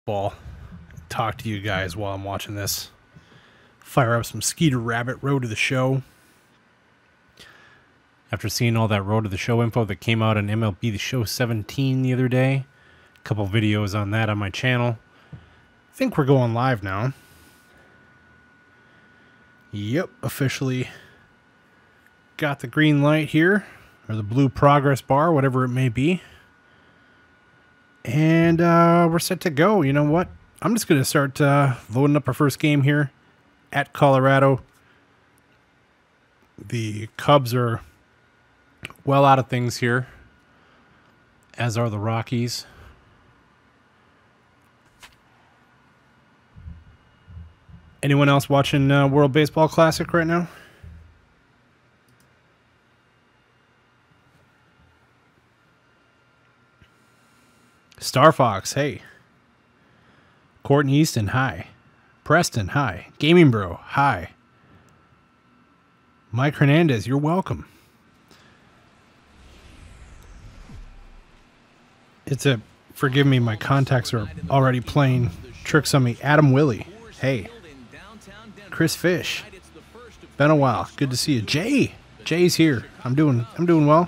ball. Talk to you guys while I'm watching this. Fire up some Skeeter Rabbit Road to the Show. After seeing all that Road to the Show info that came out on MLB The Show 17 the other day, a couple videos on that on my channel. I think we're going live now. Yep, officially got the green light here, or the blue progress bar, whatever it may be. And we're set to go. You know what? I'm just going to start loading up our first game here at Colorado. The Cubs are well out of things here, as are the Rockies. Anyone else watching World Baseball Classic right now? Star Fox, hey. Courtney Easton, hi. Preston, hi. Gaming Bro, hi. Mike Hernandez, you're welcome. Forgive me, my contacts are already playing tricks on me. Adam Willie, hey. Chris Fish, been a while. Good to see you. Jay's here. I'm doing well.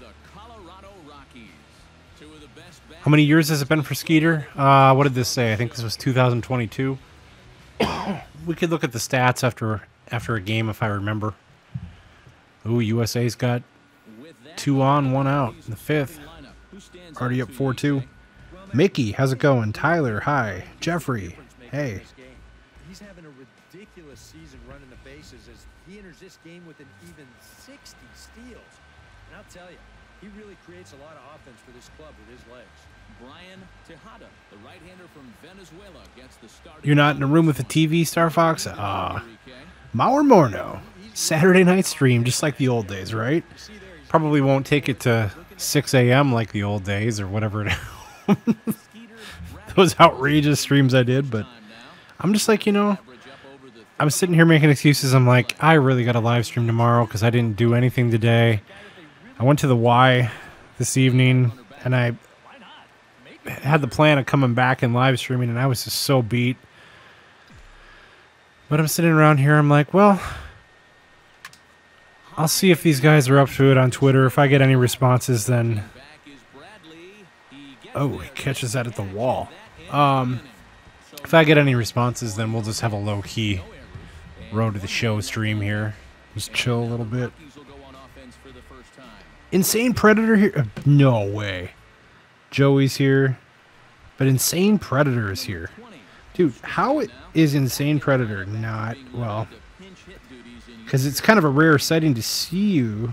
How many years has it been for Skeeter? What did this say? I think this was 2022. We could look at the stats after a game if I remember. Ooh, USA's got 2 on, 1 out in the 5th. Already up 4-2. Mickey, how's it going? Tyler, hi. Jeffrey, hey. He's having a ridiculous season running the bases as he enters this game with an even 60 steals. And I'll tell you, he really creates a lot of offense for this club with his legs. Brian Tejada, the right-hander from Venezuela, gets the start. You're not in a room with a TV, Star Fox? Maur Morno. Saturday night stream, just like the old days, right? Probably won't take it to 6 a.m. like the old days or whatever. Those outrageous streams I did, but I'm just like, I'm sitting here making excuses. I'm like, I really got a live stream tomorrow because I didn't do anything today. I went to the Y this evening, and I had the plan of coming back and live streaming, and I was just so beat. But I'm sitting around here, I'm like, well, I'll see if these guys are up to it on Twitter. If I get any responses, then... Oh, he catches that at the wall. If I get any responses, then we'll just have a low-key Road to the Show stream here. Just chill a little bit. Insane Predator here? No way. Joey's here. But Insane Predator is here. Dude, how is Insane Predator not... Well... Because it's kind of a rare setting to see you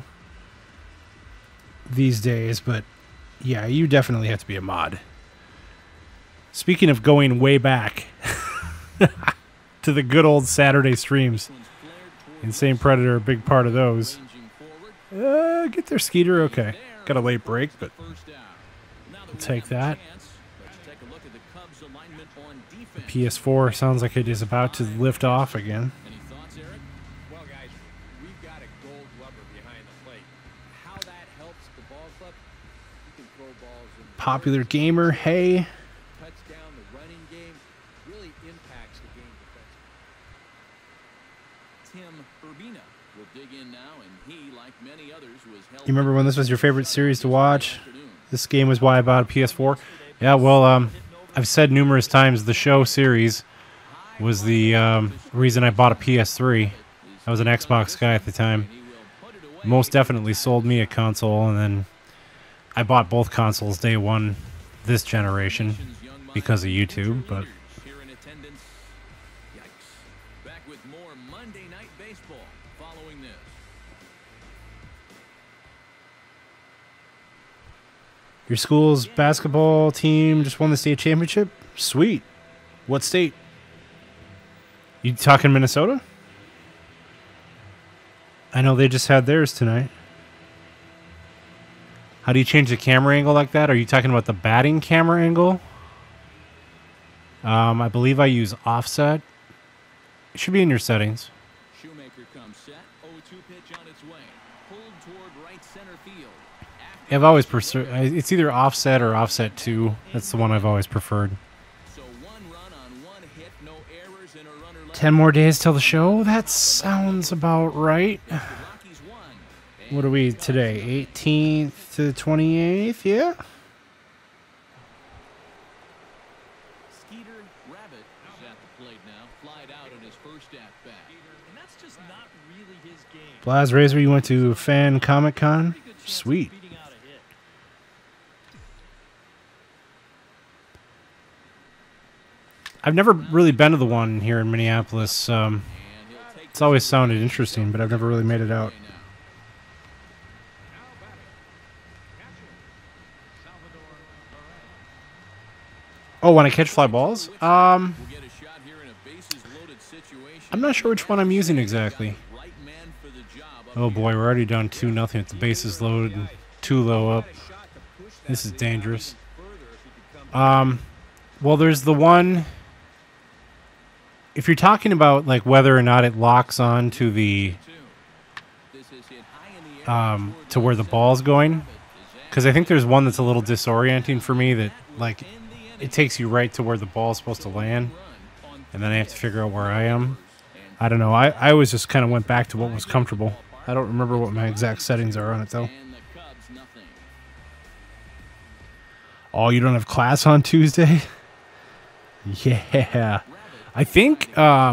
these days, but yeah, you definitely have to be a mod. Speaking of going way back to the good old Saturday streams, Insane Predator, a big part of those. Get their Skeeter, okay. Got a late break, but we'll take that. The PS4 sounds like it is about to lift off again. Popular Gamer, hey. You remember when this was your favorite series to watch? This game was why I bought a PS4. Yeah, well, I've said numerous times the show series was the reason I bought a PS3. I was an Xbox guy at the time. Most definitely sold me a console, and then I bought both consoles day one this generation because of YouTube, but your school's basketball team just won the state championship? Sweet. What state? You talking Minnesota? I know they just had theirs tonight. How do you change the camera angle like that? Are you talking about the batting camera angle? I believe I use offset. It should be in your settings. Shoemaker comes set. 0-2 pitch on its way. Pulled toward right center field. Yeah, I've always preferred. It's either offset or offset 2. That's the one I've always preferred. So 1 10 more days till the show. That sounds about right. What are we today? 18th to 28th? Yeah. Skeeter Rabbit is at the plate now. Flied out in his first at bat. And that's just not really his game. Blaz Razor, you went to Fan Comic Con? Sweet. I've never really been to the one here in Minneapolis. It's always sounded interesting, but I've never really made it out. Oh, when I catch fly balls? I'm not sure which one I'm using exactly. Oh boy, we're already down 2-0 at the bases loaded and 2 low up. This is dangerous. Well, there's the one. If you're talking about like whether or not it locks on to the to where the ball's going, because I think there's one that's a little disorienting for me that like it takes you right to where the ball's supposed to land, and then I have to figure out where I am. I don't know. I always just kind of went back to what was comfortable. I don't remember what my exact settings are on it though. Oh, you don't have class on Tuesday? Yeah. I think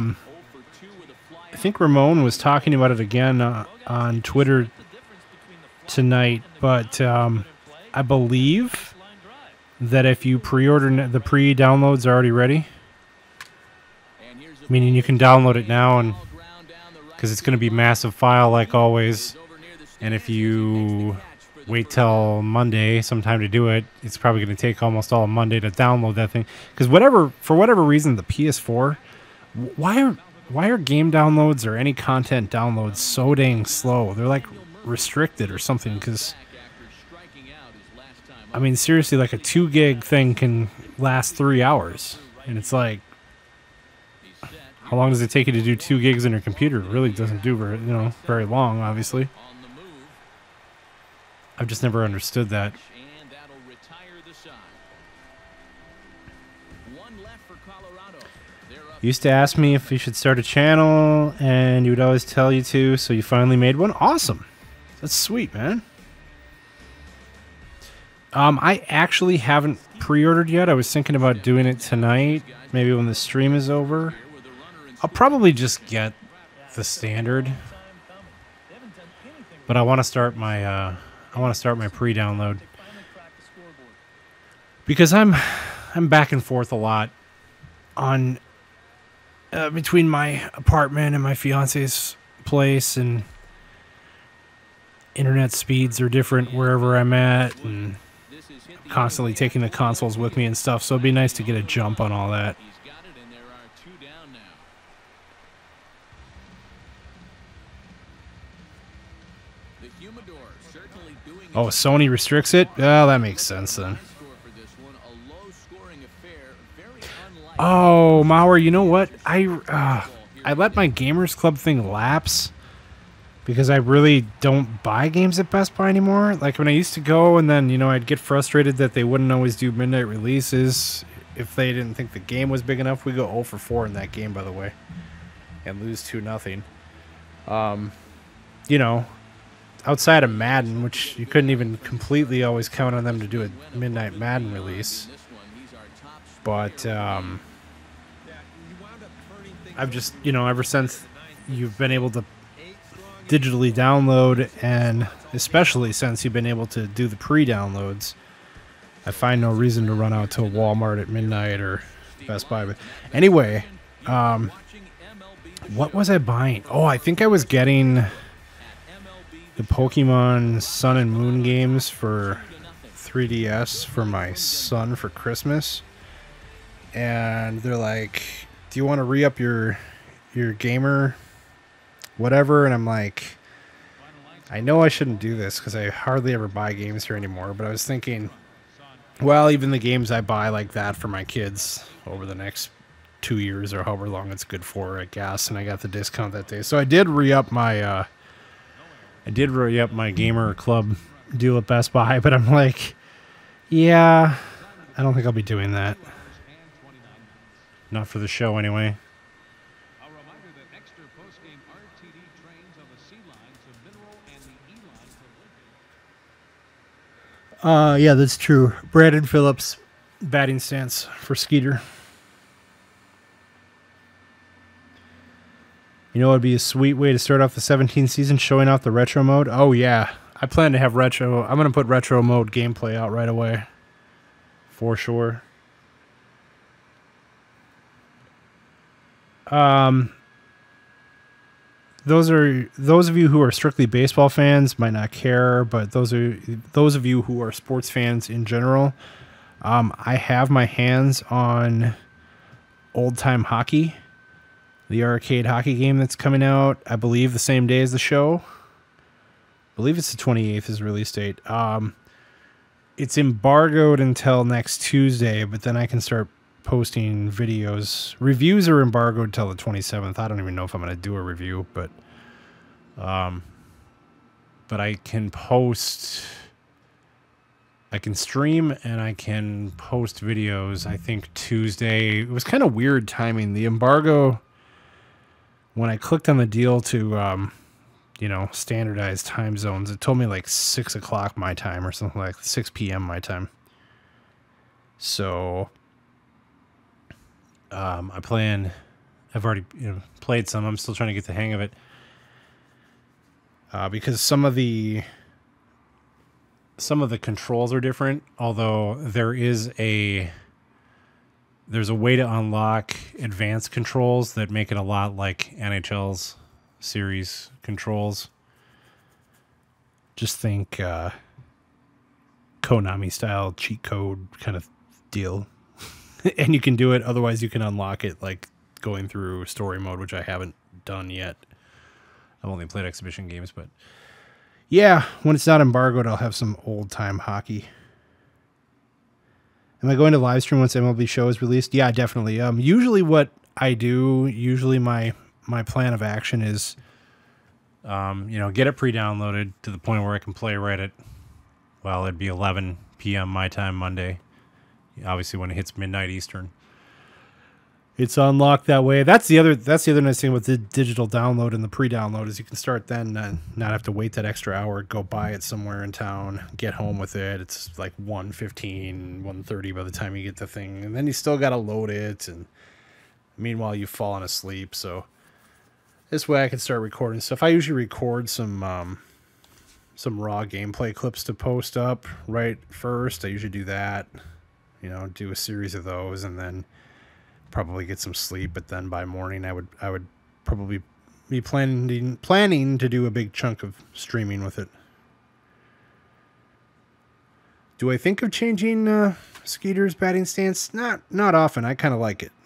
Ramon was talking about it again on Twitter tonight, but I believe that if you pre-order, the pre-downloads are already ready. Meaning you can download it now, and because it's going to be a massive file like always, and if you wait till Monday sometime to do it, it's probably going to take almost all Monday to download that thing. Because for whatever reason, the PS4, why are game downloads or any content downloads so dang slow? They're like restricted or something. Because I mean, seriously, like a 2 gig thing can last 3 hours, and it's like, how long does it take you to do 2 gigs on your computer? It really doesn't do very long, obviously. I've just never understood that. You used to ask me if you should start a channel, and you would always tell you to, so you finally made one? Awesome. That's sweet, man. I actually haven't pre-ordered yet. I was thinking about doing it tonight, maybe when the stream is over. I'll probably just get the standard. But I want to start my pre-download, because I'm back and forth a lot on between my apartment and my fiance's place, and internet speeds are different wherever I'm at, and constantly taking the consoles with me and stuff. So it'd be nice to get a jump on all that. Oh, Sony restricts it? Oh, that makes sense then. Oh, Mauer, you know what? I let my Gamers Club thing lapse because I really don't buy games at Best Buy anymore. Like when I used to go, and then, I'd get frustrated that they wouldn't always do midnight releases if they didn't think the game was big enough. We go 0 for 4 in that game, by the way, and lose 2-0. Outside of Madden, which you couldn't even completely always count on them to do a midnight Madden release. But I've just, ever since you've been able to digitally download, and especially since you've been able to do the pre-downloads, I find no reason to run out to a Walmart at midnight or Best Buy. But anyway, what was I buying? Oh, I think I was getting the Pokemon Sun and Moon games for 3DS for my son for Christmas. And they're like, do you want to re-up your gamer whatever? And I'm like, I know I shouldn't do this because I hardly ever buy games here anymore, but I was thinking, well, even the games I buy like that for my kids over the next 2 years or however long it's good for, I guess, and I got the discount that day. So I did re-up my Gamer Club deal at Best Buy, but I'm like, yeah, I don't think I'll be doing that. Not for the show, anyway. A reminder that extra post-game RTD trains on the C line to Mineral and the E line to Lincoln. Yeah, that's true. Brandon Phillips, batting stance for Skeeter. You know, it'd be a sweet way to start off the 17th season, showing off the retro mode. Oh yeah, I plan to have retro. I'm gonna put retro mode gameplay out right away, for sure. Those of you who are strictly baseball fans might not care, but those of you who are sports fans in general, I have my hands on Old Time Hockey, the arcade hockey game that's coming out, I believe, the same day as the show. I believe it's the 28th is release date. It's embargoed until next Tuesday, but then I can start posting videos. Reviews are embargoed till the 27th. I don't even know if I'm going to do a review, but I can post, I can stream and I can post videos. I think Tuesday, it was kind of weird timing. The embargo, when I clicked on the deal to, standardized time zones, it told me like 6 o'clock my time or something, like 6 p.m. my time. So I've already played some. I'm still trying to get the hang of it. Because some of the controls are different, although there's a way to unlock advanced controls that make it a lot like NHL's series controls. Just think Konami style cheat code kind of deal. And you can do it, otherwise you can unlock it like going through story mode, which I haven't done yet. I've only played exhibition games, but yeah, when it's not embargoed, I'll have some old time hockey. Am I going to live stream once MLB show is released? Yeah, definitely. Usually what I do, my plan of action is, get it pre-downloaded to the point where I can play right at, well, it'd be 11 p.m. my time Monday. Obviously when it hits midnight Eastern. It's unlocked that way. That's the other nice thing with the digital download and the pre-download is you can start then not have to wait that extra hour, go buy it somewhere in town, get home with it. It's like 1:15, 1:30 by the time you get the thing. And then you still got to load it. And meanwhile, you've fallen asleep. So this way I can start recording stuff. I usually record some raw gameplay clips to post up right first. I usually do that, do a series of those and then probably get some sleep, but then by morning I would probably be planning to do a big chunk of streaming with it. Do I think of changing Skeeter's batting stance? Not often. I kind of like it.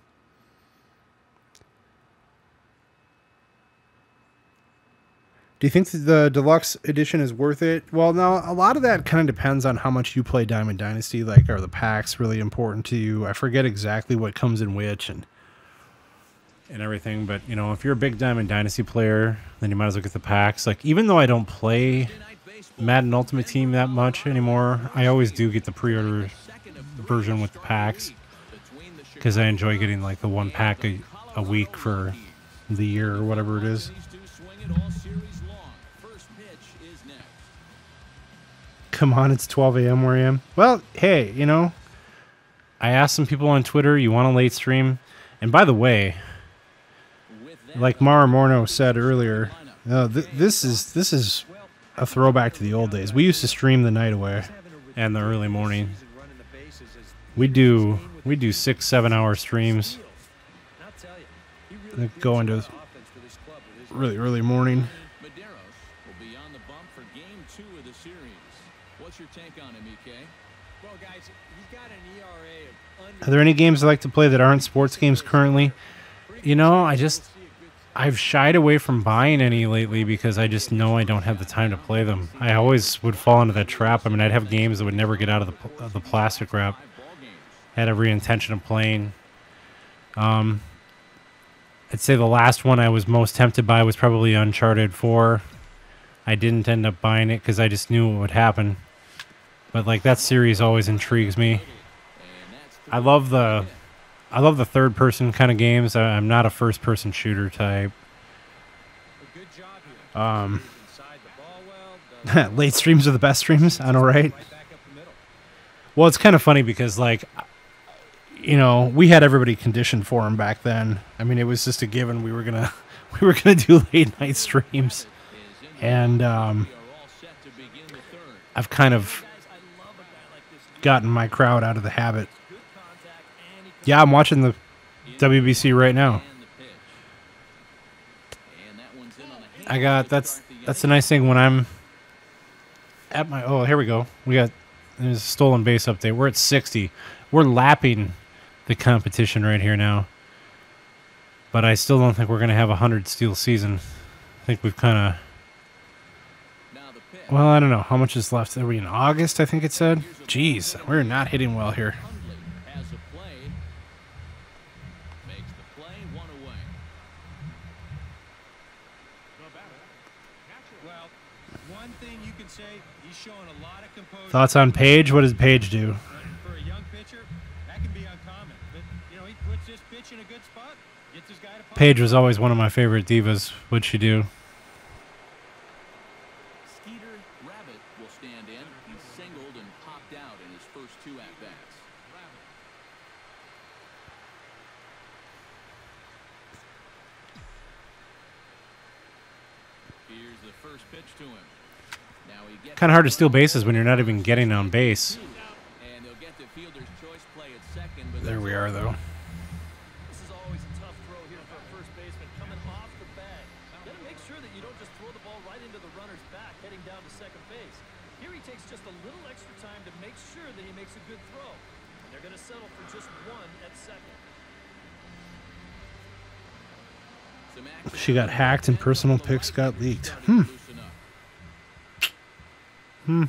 Do you think the deluxe edition is worth it? Well, no, a lot of that kind of depends on how much you play Diamond Dynasty. Like, are the packs really important to you? I forget exactly what comes in which and everything. But, if you're a big Diamond Dynasty player, then you might as well get the packs. Like, even though I don't play Madden Ultimate Team that much anymore, I always do get the pre-order version with the packs. Because I enjoy getting, like, the one pack a week for the year or whatever it is. Come on, it's 12 a.m. where I am. Well, hey, I asked some people on Twitter, you want a late stream? And by the way, like Mara Morno said earlier, this is a throwback to the old days. We used to stream the night away and the early morning. We do 6-7 hour streams that go into really early morning. What's your take on him, EK? Well, guys, he's got an ERA of Are there any games I like to play that aren't sports games currently? I've shied away from buying any lately because I just know I don't have the time to play them. I always would fall into that trap. I mean, I'd have games that would never get out of the plastic wrap. Had every intention of playing. I'd say the last one I was most tempted by was probably Uncharted 4. I didn't end up buying it because I just knew what would happen. But, like, that series always intrigues me. I love the I love the third person kind of games. I'm not a first person shooter type. A good job here. Inside the ball well. Late streams are the best streams. I know, right? Right back up the middle. Well, it's kind of funny because, like, you know, we had everybody conditioned for him back then. I mean, it was just a given we were gonna do late night streams, and I've kind of gotten my crowd out of the habit. Yeah, I'm watching the WBC right now. I got that's the nice thing when I'm at my here we go. There's a stolen base update. We're at 60. We're lapping the competition right here now. But I still don't think we're going to have a 100 steal season. I think we've kind of... Well, I don't know. How much is left? Are we in August, I think it said? Jeez, we're not hitting well here. Well, one thing you can say, he's showing a lot of composure. Thoughts on Page? What does Page do? For a young pitcher, that can be uncommon. But, you know, he puts this pitch in a good spot, gets his guy to Paige was always one of my favorite divas. What'd she do? Skeeter Rabbit will stand in. He singled and popped out in his first 2 at-bats. Here's the first pitch to him. Now he gets Kind of hard to steal bases when you're not even getting on base. and he'll get the fielder's choice play at second. But There we are, though. This is always a tough throw here for a first baseman coming off the bag. Got to make sure that you don't just throw the ball right into the runner's back heading down to second base. Here he takes just a little extra time to make sure that he makes a good throw. And they're going to settle for just 1 at second. some action. She got hacked and personal pics got leaked. He's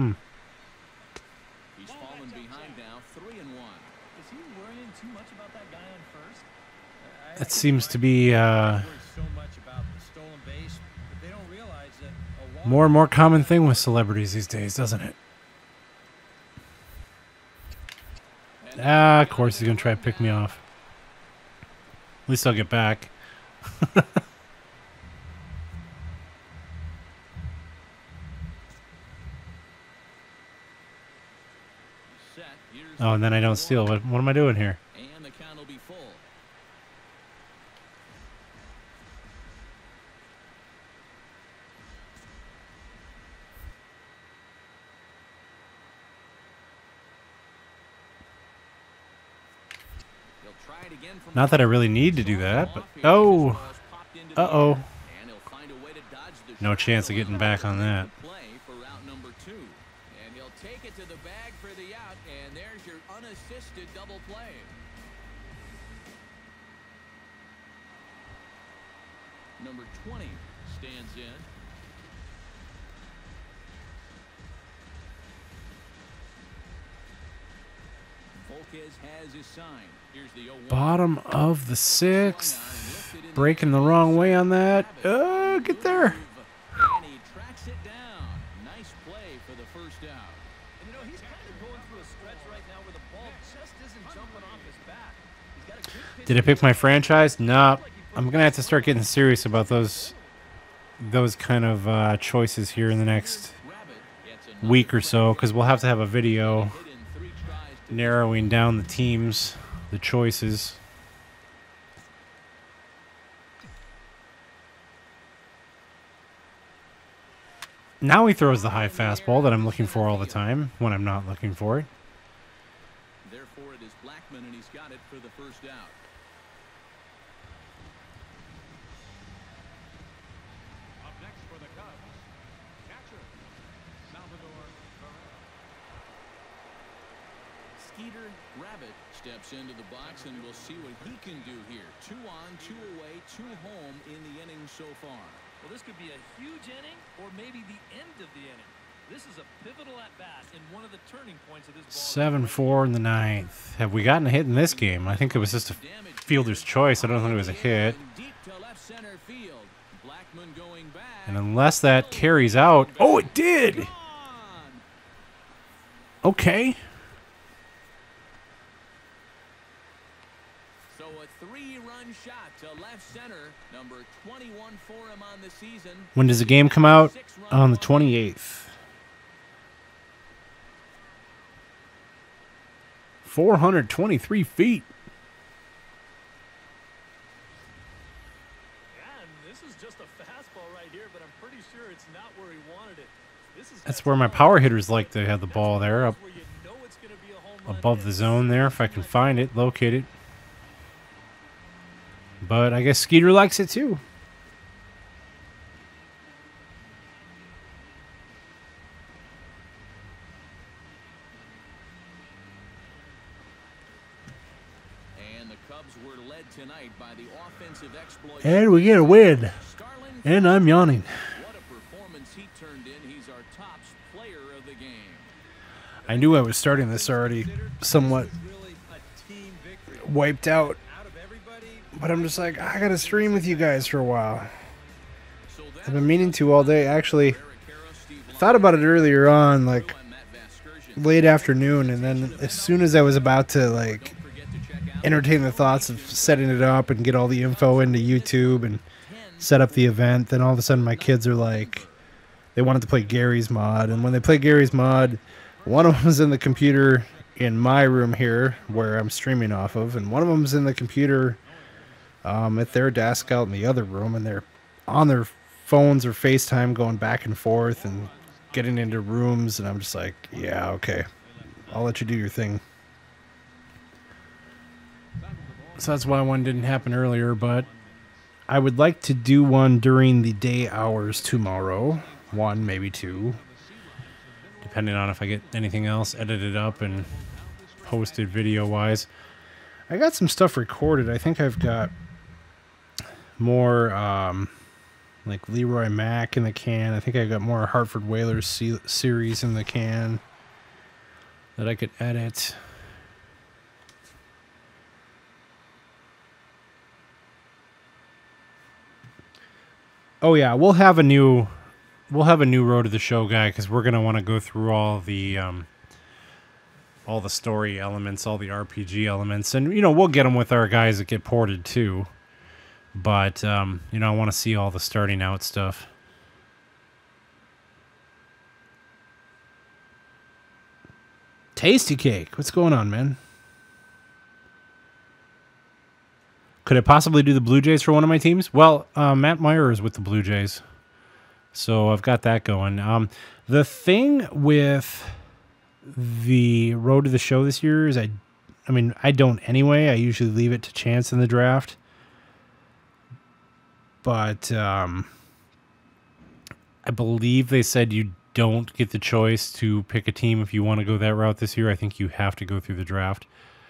fallen behind now, 3-1. Is he worrying too much about that guy on first? That seems to be so much about the stolen base, but they don't realize that a walk more and more common thing with celebrities these days, doesn't it? Of course he's going to try to pick me off. At least I'll get back. Oh, and then I don't steal. What am I doing here? And the count will be full. He'll try it again from Not that I really need to do that, but... Oh! Uh-oh. and he'll find a way to dodge the No chance of getting back on that. play for route number 2. And he'll take it to the bag for the out, and there's your unassisted double play. Number 20 stands in. Volquez has his sign. Here's the 0-1. Bottom of the 6th. Breaking the wrong way on that. Get there. And he tracks it down. Nice play for the first out. And you know, he's kind of going through a stretch right now where the ball just isn't jumping off his back. He's got a good pitch. Did I pick my franchise? No. I'm going to have to start getting serious about those kind of choices here in the next Rabbit gets a week or so, because we'll have to have a video hit in 3 tries to narrowing down the teams, the choices. Now he throws the high fastball that I'm looking for all the time when I'm not looking for it. Therefore, it is Blackman, and he's got it for the first out. Up next for the Cubs, catcher, Salvador Perez. Skeeter Rabbit steps into the box, and we'll see what he can do here. 2 on, 2 away, 2 home in the inning so far. Well, this could be a huge inning or maybe the end of the inning. This is a pivotal at-bat and one of the turning points of this ball. 7-4 in the 9th. Have we gotten a hit in this game? I think it was just a fielder's choice. I don't think it was a hit. Deep to left center field. Blackman going back. And unless that carries out... Oh, it did! Gone. a 3-run shot to left center, number 21 for him on the season. When does the game come out? On the 28th. 423 feet. And this is just a fastball right here, but I'm pretty sure it's not where he wanted it. This is That's where my power hitters like to have the ball there, up where you know it's going to be a home run above hit. the zone there, if I can find it, locate it. But I guess Skeeter likes it too. And the Cubs were led tonight by the offensive exploit. And we get a win. Starlin, And I'm yawning. what a performance he turned in. He's our top player of the game. I knew I was starting this already somewhat Really a team victory. wiped out. Out of everybody, But I'm just like, I gotta stream with you guys for a while. So that I've been meaning to all day. Actually, Eric Harris, Steve thought about it earlier on, like I'm Matt Vasgersian. late afternoon, and then as soon as I was about to like Forget to check out entertain the thoughts of setting it up and get all the info into YouTube and set up the event, then all of a sudden my kids are like, they wanted to play Gary's mod, and when they play Gary's mod, one of them's in the computer in my room here where I'm streaming off of, and one of them's in the computer at their desk out in the other room, and they're on their phones or FaceTime going back and forth and getting into rooms, and I'm just like, yeah, okay, I'll let you do your thing. So that's why one didn't happen earlier, but I would like to do one during the day hours tomorrow. One, maybe two, depending on if I get anything else edited up and posted video-wise. I got some stuff recorded. I think I've got more like Leroy Mack in the can. I think I got more Hartford Whalers series in the can that I could edit. Oh yeah, we'll have a new road to the show guy, because we're gonna want to go through all the story elements, all the RPG elements, and we'll get them with our guys that get ported too. But I want to see all the starting out stuff. Tasty Cake, what's going on, man? Could I possibly do the Blue Jays for one of my teams? Well, Matt Meyer is with the Blue Jays, so I've got that going. The thing with the road to the show this year is I don't anyway. I usually leave it to chance in the draft. But I believe they said you don't get the choice to pick a team if you want to go that route this year. I think you have to go through the draft.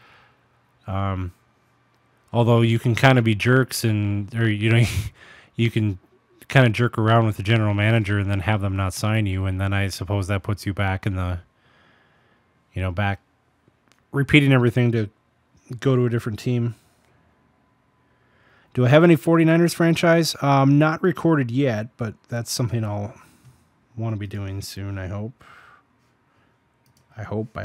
Although you can kind of be jerks you can kind of jerk around with the general manager and then have them not sign you, and then I suppose that puts you back in the, back repeating everything to go to a different team. Do I have any 49ers franchise? Not recorded yet, but that's something I'll want to be doing soon, I hope. I hope.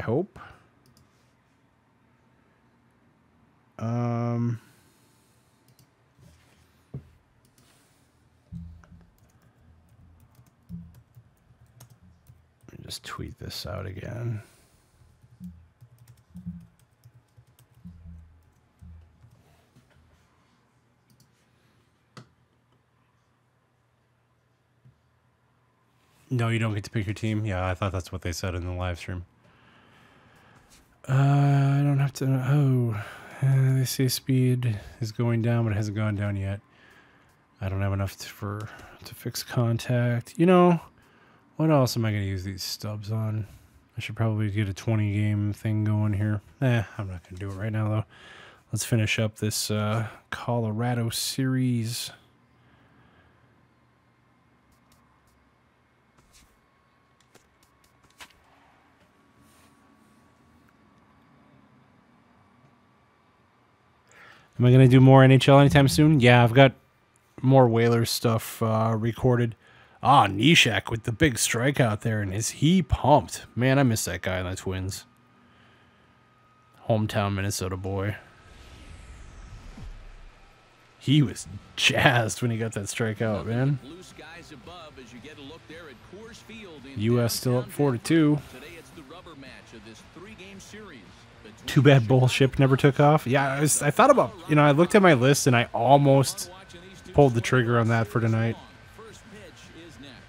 Let me just tweet this out again. No, you don't get to pick your team? Yeah, I thought that's what they said in the live stream. I don't have to... Oh, they say speed is going down, but it hasn't gone down yet. I don't have enough to fix contact. What else am I going to use these stubs on? I should probably get a 20-game thing going here. I'm not going to do it right now, though. Let's finish up this Colorado series. Am I going to do more NHL anytime soon? Yeah, I've got more Whalers stuff recorded. Nishak with the big strikeout there, and is he pumped? Man, I miss that guy in the Twins. Hometown Minnesota boy. He was jazzed when he got that strikeout, man. Blue skies above as you get a look there at Coors Field in U.S. still up downtown 4-2. Today it's the rubber match of this 3-game series. Too bad bullshit never took off. Yeah, I thought about, I looked at my list and I almost pulled the trigger on that for tonight. First pitch is next.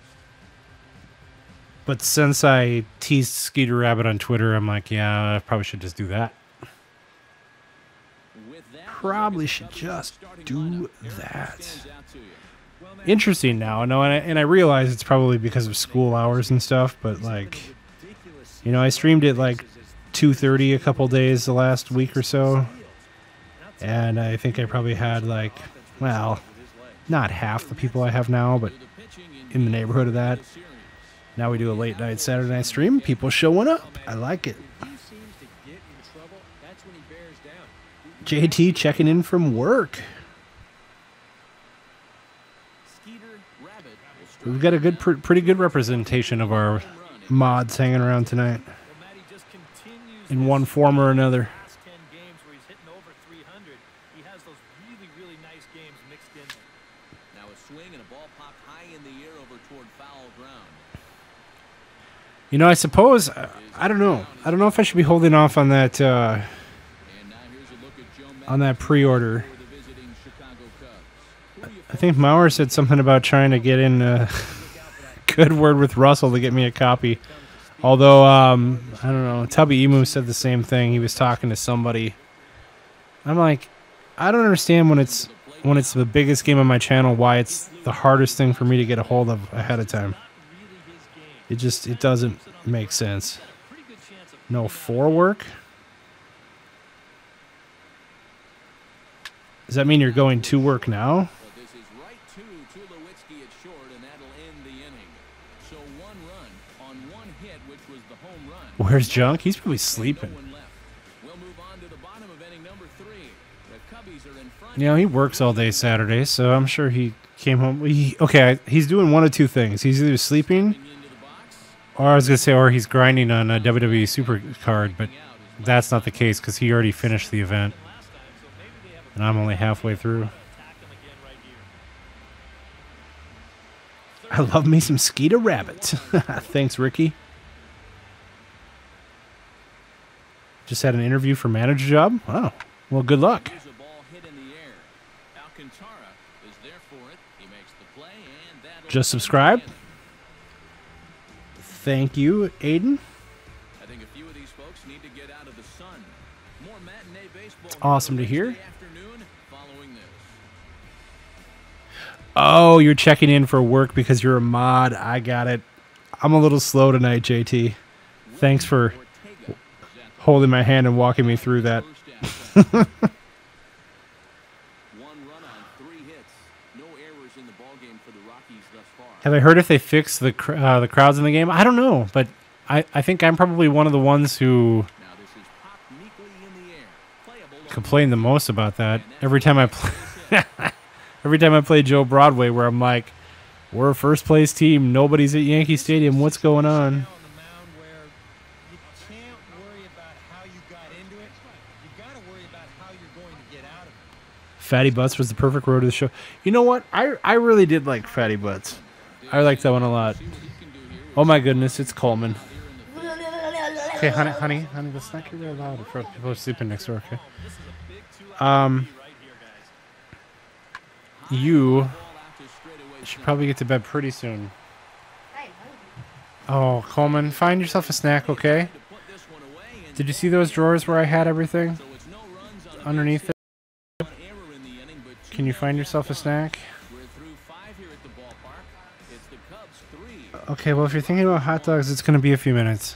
But since I teased Skeeter Rabbit on Twitter, I'm like, yeah, I probably should just do that. With that, Probably should just do that. Interesting now, and I realize it's probably because of school hours and stuff, but like, I streamed it like 2:30 a couple days the last week or so, and I think I probably had like, well, not half the people I have now, but in the neighborhood of that. Now we do a late night Saturday night stream. People showing up. I like it. JT checking in from work. We've got a good, pretty good representation of our mods hanging around tonight in one form or another. Last 10 games where he's hitting over 300, he has those really nice games mixed in there. Now a swing and a ball popped high in the air over toward foul ground. I suppose I don't know. I don't know if I should be holding off on that And now here's a look at Joe on that pre-order. for the visiting Chicago Cubs. Who do you I think Maurer said something about trying to get in a good word with Russell to get me a copy. Although, I don't know, Tubby Emu said the same thing. He was talking to somebody. I'm like, I don't understand when it's the biggest game on my channel, why it's the hardest thing for me to get a hold of ahead of time. It doesn't make sense. No forework? Does that mean you're going to work now? Well, this is right to Tulowitzki at short, and that'll end the inning. So 1 run on 1 hit, which was the home run. Where's Junk? He's probably No sleeping. one left. We'll move on to the bottom of inning number 3. The Cubbies are in front. He works all day Saturday, so I'm sure he came home. He's doing one of two things. He's either sleeping, Into the box. or I was going to say, or he's grinding on a WWE Supercard, but that's not the case because he already finished the event, and I'm only halfway through. I love me some Skeeter Rabbit. Thanks, Ricky. Just had an interview for manager job. Oh, well, good luck. Here's a ball hit in the air. Alcantara is there for it. He makes the play, and that'll Just end the subscribe. inning. Thank you, Aiden. I think a few of these folks need to get out of the sun. More matinee baseball. Awesome to hear. Wednesday afternoon following this. Oh, you're checking in for work because you're a mod. I got it. I'm a little slow tonight, JT. Thanks for Ortega is at holding my hand and walking me through that. the first at bat. 1 run on 3 hits. No errors in the ballgame for the Rockies thus far. Have I heard if they fixed the crowds in the game? I don't know, but I think I'm probably one of the ones who Now this is popped meekly in the air. Playable on complain the most about that every time I play. Every time I play Joe Broadway, where I'm like, we're a first place team, nobody's at Yankee Stadium. What's going on? On the mound where you can't worry about how you got into it. You got to worry about how you're going to get out of it. Fatty Butts was the perfect road to the show. You know what? I really did like Fatty Butts. I liked that one a lot. Oh my goodness, it's Coleman. Okay, honey, let's not get real loud for people sleeping next door, okay? You should probably get to bed pretty soon. Oh, Coleman, find yourself a snack, okay? Did you see those drawers where I had everything underneath it? Can you find yourself a snack? We're through 5 here at the ballpark. It's the Cubs 3. Okay, well, if you're thinking about hot dogs, it's going to be a few minutes.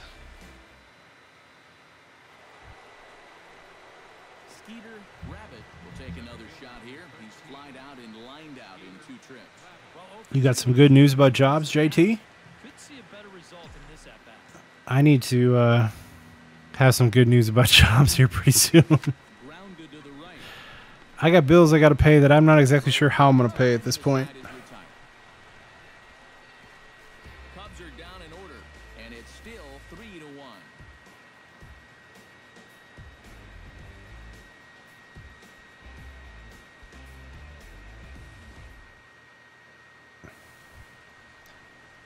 Skeeter Rabbit will take another shot here. He's flied out and lined out in 2 trips. You got some good news about jobs, JT? Could see a better result in this at-bat. I need to have some good news about jobs here pretty soon. Grounded to the right. I got bills I got to pay that I'm not exactly sure how I'm going to pay at this point. That is your time. Cubs are down in order, and it's still 3-1.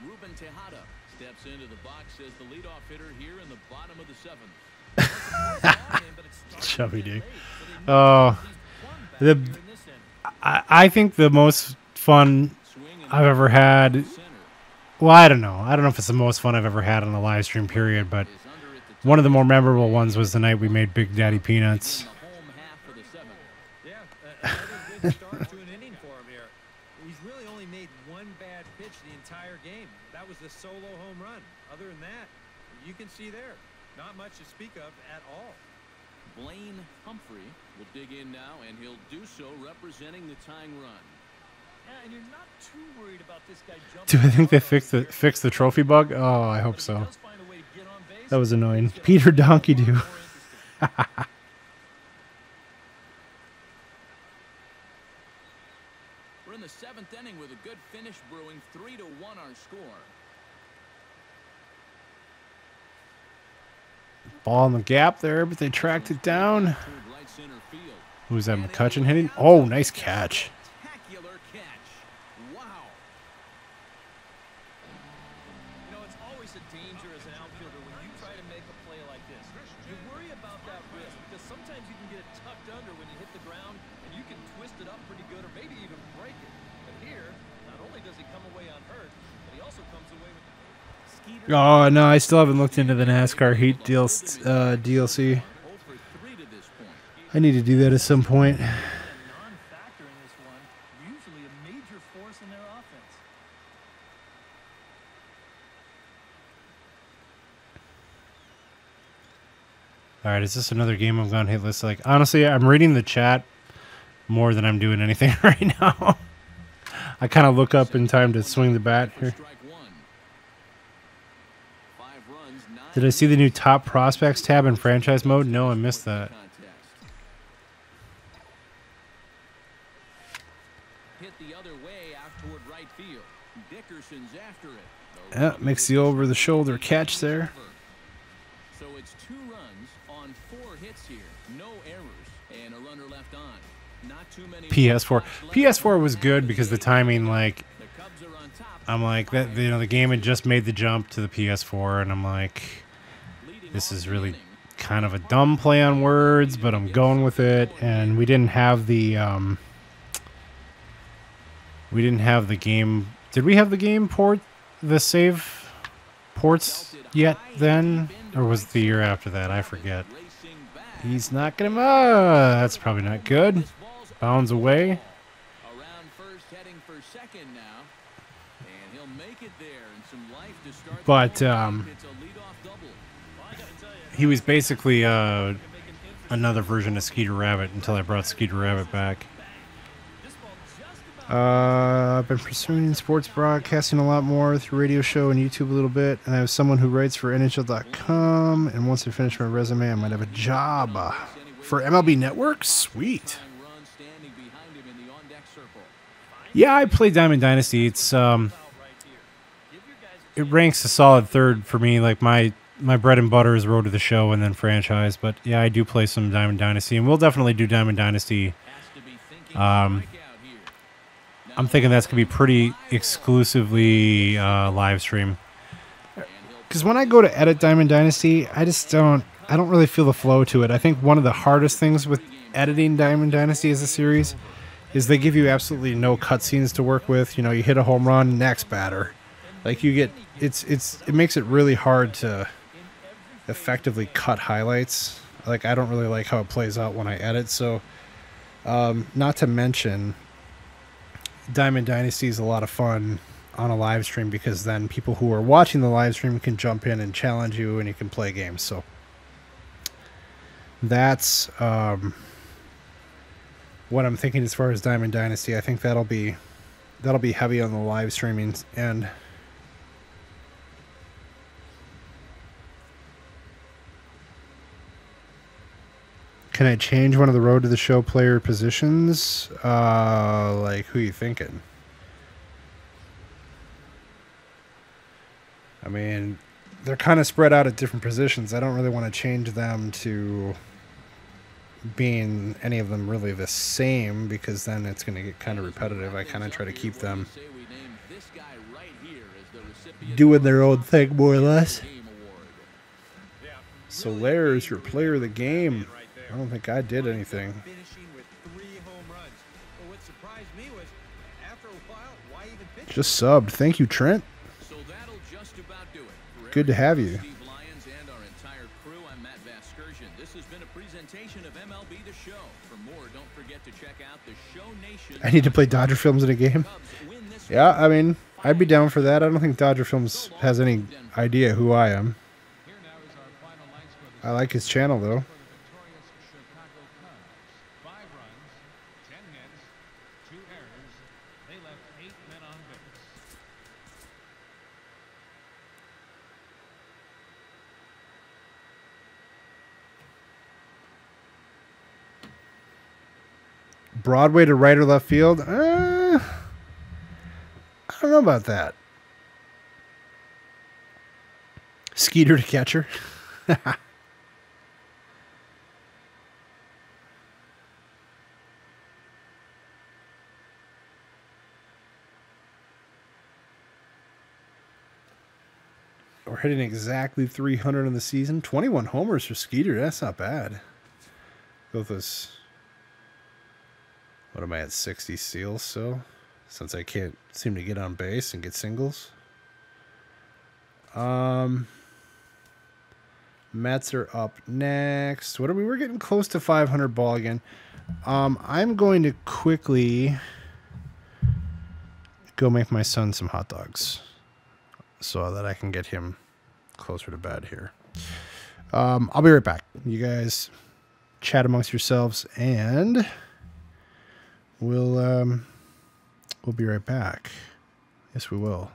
Ruben Tejada steps into the box as the leadoff hitter here in the bottom of the 7th. Chubby Dick. Oh, I think the most fun I've ever had. Well, I don't know. I don't know if it's the most fun I've ever had on a live stream period, but one of the more memorable ones was the night we made Big Daddy Peanuts. Yeah, another good start to an inning for him here. He's really only made one bad pitch the entire game. That was the solo home run. Other than that, you can see there, not much to speak of at all. Blaine Humphrey will dig in now, and he'll do so representing the tying run. Yeah, and you're not too worried about this guy Do jumping I think they hard. fixed the trophy bug? Oh, I hope But if he so. does find a way to get on base, That was annoying. it's gonna Peter make Donkey it a lot Doo. more interesting. We're in the 7th inning with a good finish brewing. 3-1 our score. Ball in the gap there, but they tracked it down. Toward right center field. Who's that, McCutcheon hitting? Oh, nice catch. Spectacular catch. Wow. You know, it's always a danger as an outfielder when you try to make a play like this. You worry about that risk because sometimes you can get it tucked under when you hit the ground and you can twist it up pretty good or maybe even break it. But here, not only does he come away unhurt, but he also comes away with the Skeeter. Oh, no, I still haven't looked into the NASCAR Heat DLC. 0 for 3 to this point. I need to do that at some point. A non-factor in this one, usually a major force in their offense. All right, is this another game I'm going to hit list? Like, honestly, I'm reading the chat more than I'm doing anything right now. I kind of look up in time to swing the bat here. Strike 1. 5 runs, 9 Did I see the new top prospects tab in franchise mode? No, I missed that. contest. Hit the other way out toward right field. Dickerson's after it. The Yeah, run makes is the over-the-shoulder catch there. So it's 2 runs on 4 hits here. No errors and a runner left on. Not too many PS4. left. PS4 was good because the timing, like, The Cubs are on top. I'm like, that, you know, the game had just made the jump to the PS4, and I'm like, Leading this off is the really inning. kind of a dumb play on words, but I'm going with it. And we didn't have the game. Did we have the game port, the save ports yet then, or was it the year after that? I forget. Racing back. He's not gonna. That's probably not good. This ball's Bounds away. around first, heading for second now, and he'll make it there and some life to start. the But ball. It's a leadoff double. Well, I gotta tell you, he was basically make an interesting another version of Skeeter Rabbit until I brought Skeeter Rabbit back. this ball just about I've been pursuing sports broadcasting a lot more through radio show and YouTube a little bit, and I have someone who writes for NHL.com, and once I finish my resume, I might have a job for MLB Network. Sweet. Tying run standing behind him in the on-deck circle. Yeah, I play Diamond Dynasty. It's right here. Give your guys a it ranks a solid third for me. Like my bread and butter is Road to the Show and then franchise, but yeah, I do play some Diamond Dynasty, and we'll definitely do Diamond Dynasty. Has to be thinking Um, strikeout here. I'm thinking that's gonna be pretty exclusively live stream. Because when I go to edit Diamond Dynasty, I don't really feel the flow to it. I think one of the hardest things with editing Diamond Dynasty as a series is they give you absolutely no cutscenes to work with. You know, you hit a home run, next batter. Like you get, it makes it really hard to effectively cut highlights. Like I don't really like how it plays out when I edit. So, not to mention, Diamond Dynasty is a lot of fun on a live stream because then people who are watching the live stream can jump in and challenge you and you can play games. So that's what I'm thinking as far as Diamond Dynasty. I think that'll be heavy on the live streaming end. Can I change one of the Road to the Show player positions? Like who you thinking? I mean, they're kind of spread out at different positions. I don't really want to change them to being any of them really the same because then it's going to get kind of repetitive. I kind of try to keep them Say we name this guy right here as the recipient doing their own thing, more or less. Solaire is your player of the game. I don't think I did anything. Finishing with 3 home runs. But what surprised me was, after a while, why even pitch? Just subbed. Thank you, Trent. So that'll just about do it. For Good to have you. Steve Lyons and our entire crew, I'm Matt Vasgersian. This has been a presentation of MLB The Show. For more, don't forget to check out the Show Nation. I need to play Dodger Films in a game. Yeah, I mean, I'd be down for that. I don't think Dodger Films has any idea who I am. Here now is our final line score. I like his channel, though. For the victorious Chicago Cubs. 5 runs, 10 hits, 2 errors. They left 8 men on base. Broadway to right or left field? I don't know about that. Skeeter to catcher? We're hitting exactly 300 in the season. 21 homers for Skeeter. That's not bad. Go with this. What am I at? 60 steals still? Since I can't seem to get on base and get singles. Mets are up next. What are we? We're getting close to 500 ball again. I'm going to quickly go make my son some hot dogs so that I can get him closer to bed here. I'll be right back. You guys chat amongst yourselves and we'll be right back. Yes, we will.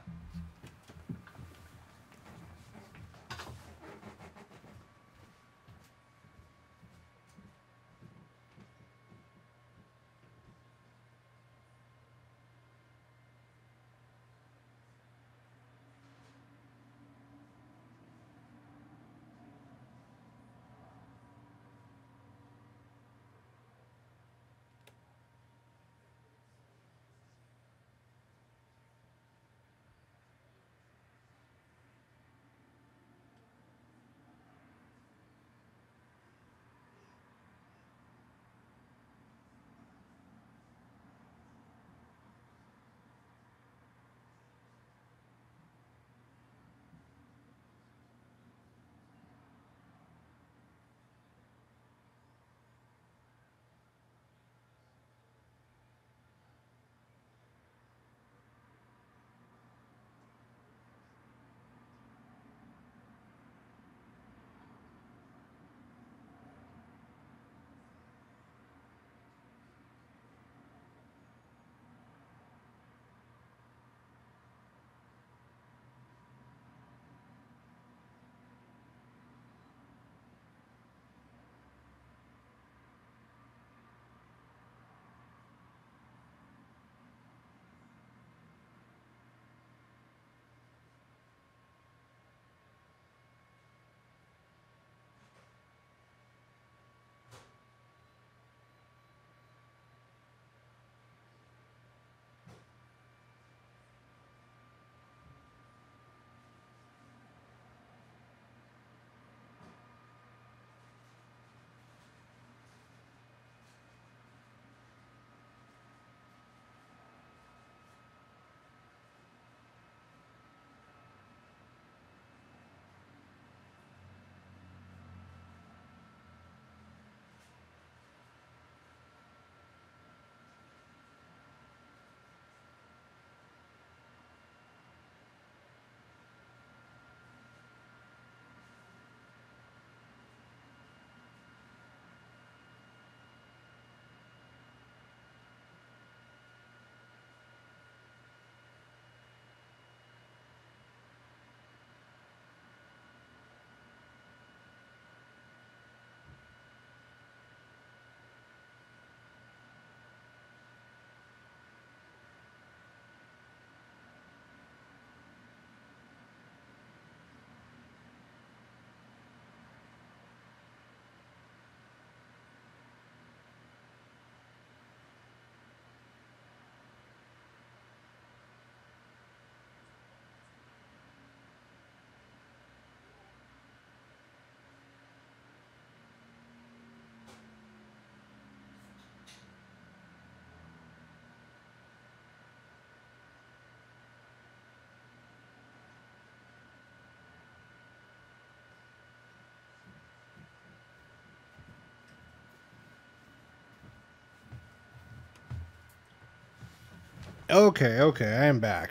Okay, I am back.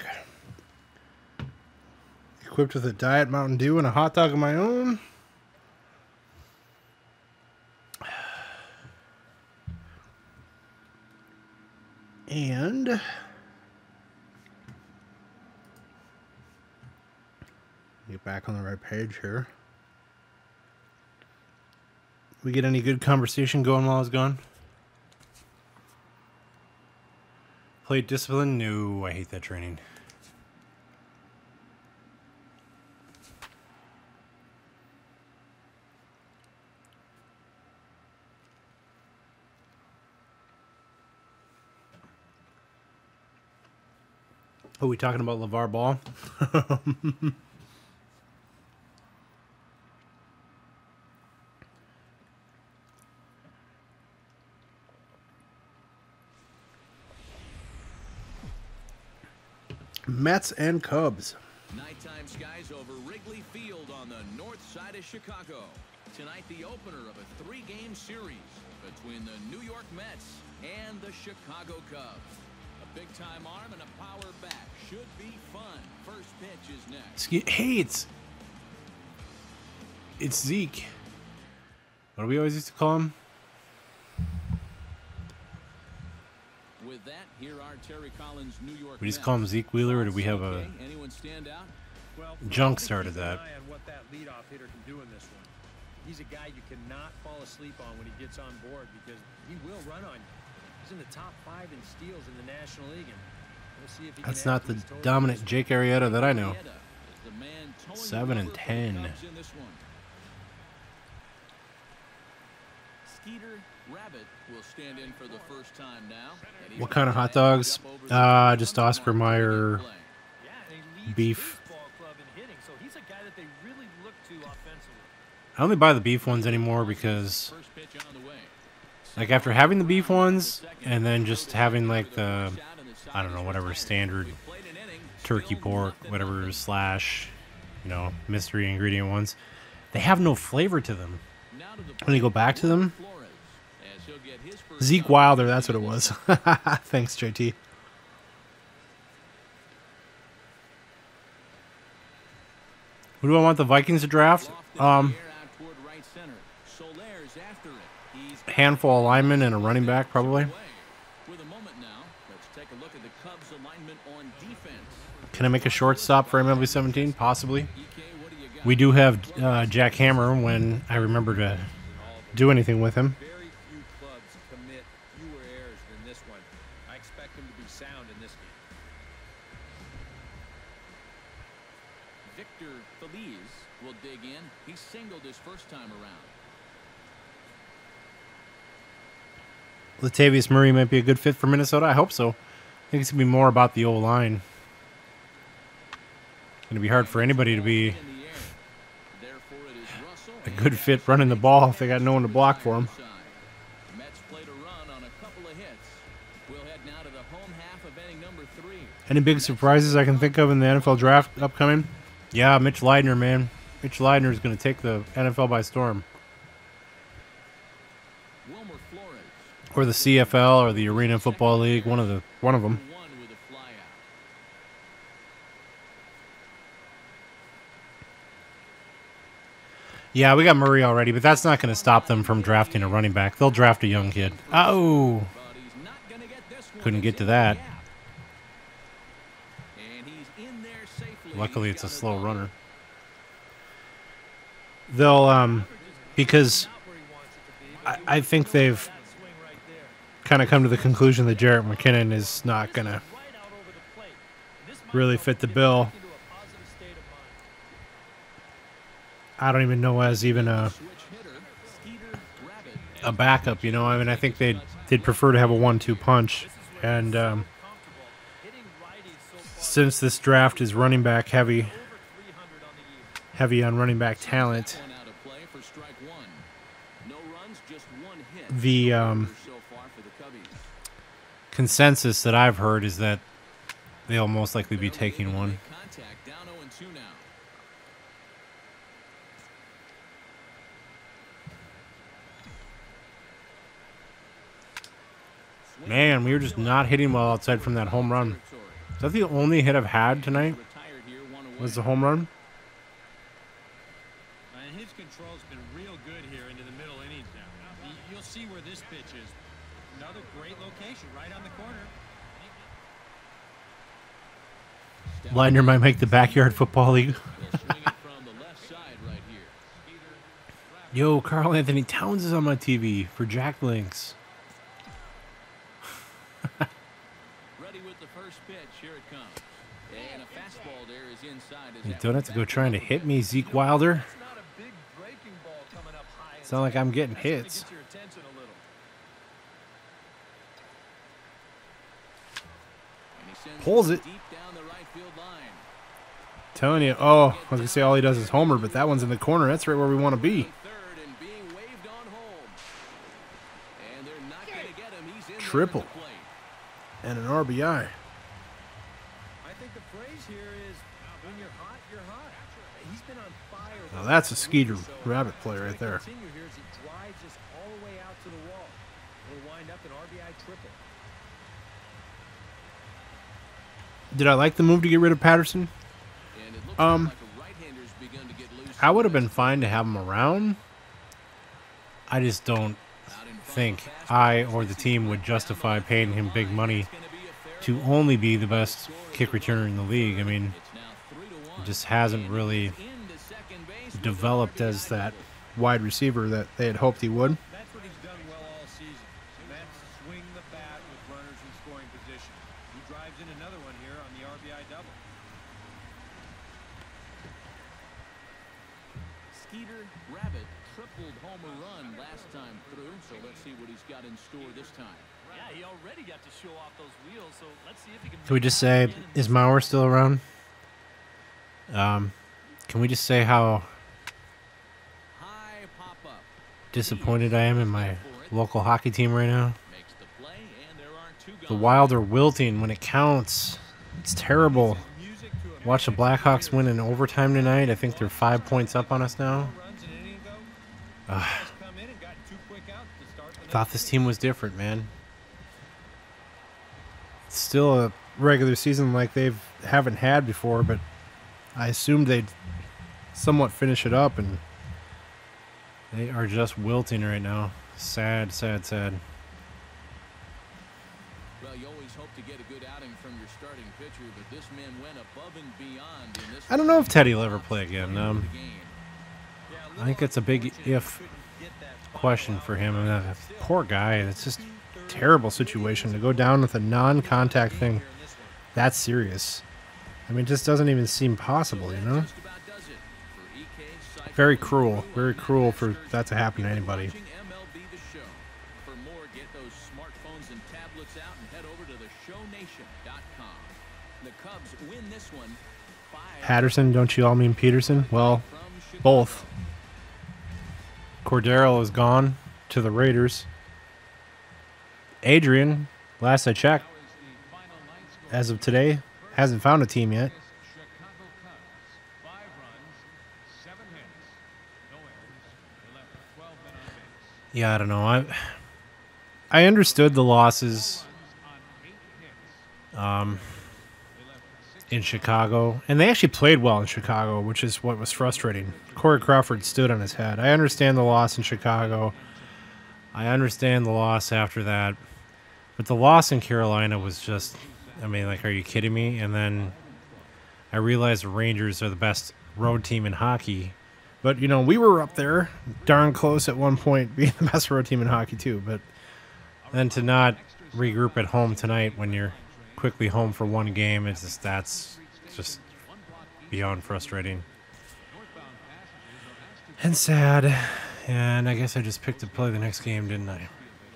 Equipped with a Diet Mountain Dew and a hot dog of my own. And get back on the right page here. We get any good conversation going while I was gone? Plate discipline? No, I hate that training. Are we talking about LeVar Ball? Mets and Cubs. Nighttime skies over Wrigley Field on the north side of Chicago. Tonight, the opener of a 3-game series between the New York Mets and the Chicago Cubs. A big-time arm and a power bat. Should be fun. First pitch is next. Hey, it's Zeke. What do we always used to call him? With that, here are Terry Collins' New York We just Mets. call him Zeke Wheeler, or do we have a Okay, anyone stand out? Well, Junk I think started keep an that? eye on what that leadoff hitter can do in this one. He's a guy you cannot fall asleep on when he gets on board because he will run on you. He's in the top 5 in steals in the National League, and we'll see if he That's can add not to the his total dominant this Jake Arrieta that I know. Arrieta is the man towing the 7 and rubber for the 10. Cubs in this one. Skeeter Rabbit will stand in for the first time now. and he's What kind of got hot that edge dogs? up over the Just 200 Oscar mark to begin Mayer. play. Yeah, and he leads Beef. his ball club in hitting, so he's a guy that they really look to offensively. I only buy the beef ones anymore because, First pitch on the way. like, after having the beef ones and then just having like the, I don't know, whatever standard Played an inning, turkey still pork, nothing whatever under. slash, mystery ingredient ones, they have no flavor to them. Now to the When you go back to them, Flores, as he'll get his first Zeke out. Wilder, that's what it was. Thanks, JT. Who do I want the Vikings to draft? Lofted in the air out toward right center. Solaire's after it. He's A handful of linemen and a running back, probably. with a moment now. Let's take a look at the Cubs alignment on defense. Can I make a shortstop for MLB 17? Possibly. EK, what do you got? We do have Jack Hammer when I remember to do anything with him. Very few clubs commit fewer errors than this one. I expect him to be sound in this game. Victor Feliz will dig in. He singled his first time around. Latavius Murray might be a good fit for Minnesota. I hope so. I think it's going to be more about the O-line. Going to be hard for anybody to be In the air. Therefore, it is Russell a good fit running the ball if they got no one to block for them. Mets played a run on a couple of hits. We'll head now to the home half of inning number 3. Any big surprises I can think of in the NFL draft upcoming? Yeah, Mitch Leidner, man. Mitch Leidner is going to take the NFL by storm. Wilmer Flores. Or the CFL or the Arena Football League, one of them. One with a fly out. Yeah, we got Murray already, but that's not going to stop them from drafting a running back. They'll draft a young kid. Oh, But he's not gonna get this one. couldn't get It's to in the that. gap. And he's in there safely. Luckily, He's it's a got it slow all. runner. They'll, because Not where he wants it to be, but I think they've that swing right there. kind of come to the conclusion that Jarrett McKinnon is not going to Right out over the plate. This might really help fit the get bill. back into a positive state of mind. I don't even know as even a Switch hitter, Skeeter Rabbit. backup, I think they'd prefer to have a 1-2 punch. And Comfortable hitting righties so far. since this draft is running back heavy, Over 300 on the year. heavy on running back talent, One out of play for strike one. No runs, just one hit. the So far for the Cubbies. consensus that I've heard is that they'll most likely be taking one. Contact down 0-2 now. Man, we were just not hitting well outside from that home run. Is that the only hit I've had tonight? Was the home run? And his control's been real good here into the middle innings now. You'll see where this pitch is. Another great location right on the corner. Leitner might make the backyard football league. Yo, Carl Anthony Towns is on my TV for Jack Links. Ready with the first pitch. Here it comes. And a fastball there is inside. You don't have to go trying to hit me, Zeke Wilder. It's not a big breaking ball coming up high. It's not like I'm getting That's gonna hits. get your attention a little. And he sends Pulls it. deep down the right field line. Telling you, oh, I was going to say all he does is homer, but that one's in the corner. That's right where we want to be. Third and being waved on home. And they're not going to get him. He's in Triple. there at the plate. And an RBI. I think the phrase here is, when you're hot, you're hot. He's been on fire. Now that's a Skeeter Rabbit play right there. Continue here as he drives this all the way out to the wall. It'll wind up an RBI triple. Did I like the move to get rid of Patterson? And it looks Um, like a right-hander's begun to get loose. I would have been fine to have him around. I just don't think I or the team would justify paying him big money to only be the best kick returner in the league. I mean, it just hasn't really developed as that Wide receiver that they had hoped he would. That's what he's done well all season. And that's swing the bat with runners in scoring position. He drives in another one here on the RBI double. Skeeter Rabbit tripled homer run last time through, so let's see what he's got in store this time. Yeah, he already got to show off those wheels, so let's see if he can. Can we just say, is Mauer still around? Can we just say how High pop-up. disappointed I am in my local hockey team right now? Makes the play, and there aren't two The gone. Wild are wilting when it counts. It's terrible. Watch the Blackhawks win in overtime tonight. I think they're 5 points up on us now. Runs an inning ago. Just come in and got 2 quick outs to start the Thought this team was different, man. It's still a regular season like they haven't had before, but I assumed they'd somewhat finish it up. And They are just wilting right now. Sad, sad, sad. Well, you always hope to get a good outing from your starting pitcher, but this man went above and beyond in this I don't know if Teddy will ever play again. I think it's a big if question for him. And poor guy. It's just a terrible situation to go down with a non-contact thing. That's serious. I mean, it just doesn't even seem possible, you know? Just about does it for EK Cycle. Very cruel. Very cruel for that to happen to anybody. Watching MLB The Show. For more, get those smartphones and tablets out and head over to theshownation.com. The Cubs win this one 5 Patterson, don't you all mean Peterson? Well, from Chicago. both. Cordero is gone to the Raiders. Adrian, last I checked, as of today, hasn't found a team yet. Chicago Cubs, 5 runs, 7 hits, no errors. They left 12 men on base. Yeah, I don't know. I understood the losses in Chicago, and they actually played well in Chicago, which is what was frustrating. Corey Crawford stood on his head. I understand the loss in Chicago. I understand the loss after that. But the loss in Carolina was just, I mean, like, are you kidding me? And then I realized the Rangers are the best road team in hockey. But, you know, we were up there darn close at one point being the best road team in hockey, too. But Then to not regroup at home tonight when you're quickly home for one game, it's just, that's just beyond frustrating. And sad. And I guess I just picked to play the next game, didn't I?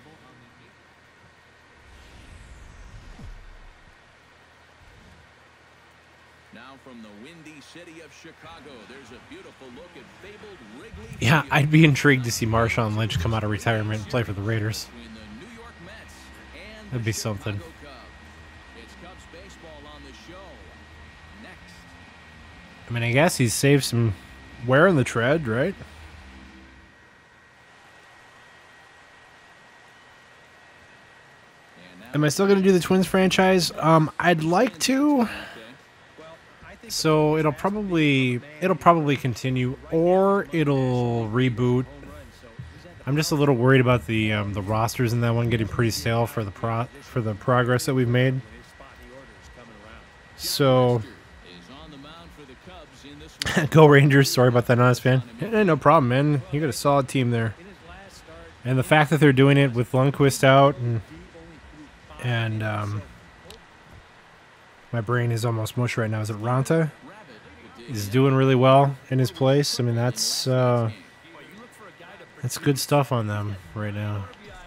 Now from the windy city of Chicago, there's a beautiful look at fabled Wrigley Yeah, Field. I'd be intrigued to see Marshawn Lynch come out of retirement and play for the Raiders. Between the New York Mets and That'd the be something. Chicago Cubs. It's Cubs baseball on the show. Next. I mean, I guess he's saved some wear in the tread, right? And now I Am I still going to do the Twins franchise? I'd like to. So it'll probably continue, or it'll reboot. I'm just a little worried about the rosters in that one getting pretty stale for the progress that we've made. So go Rangers! Sorry about that, honest fan. No problem, man. You got a solid team there, and the fact that they're doing it with Lundqvist out and my brain is almost mush right now. Is it Ranta? He's doing really well in his place. I mean, that's good stuff on them right now.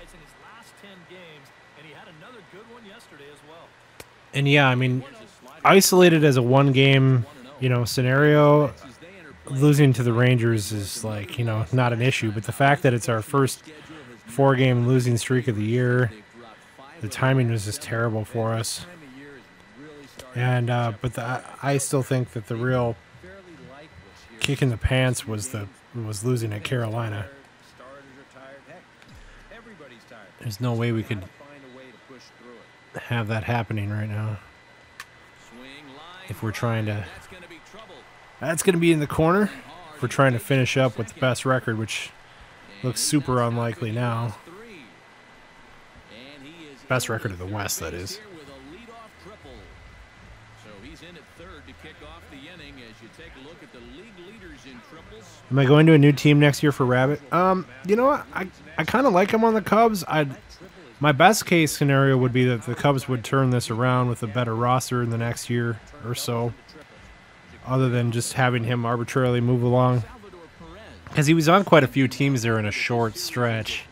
And yeah, I mean, isolated as a one-game, scenario, losing to the Rangers is like, not an issue. But the fact that it's our first 4-game losing streak of the year, the timing was just terrible for us. And but I still think that the real kick in the pants was losing at Carolina. There's no way we could have that happening right now. If we're trying to, that's going to be in the corner. If we're trying to finish up with the best record, which looks super unlikely now. Best record of the West, that is. Am I going to a new team next year for Rabbit? You know what? I kind of like him on the Cubs. My best case scenario would be that the Cubs would turn this around with a better roster in the next year or so, other than just having him arbitrarily move along. Because he was on quite a few teams there in a short stretch.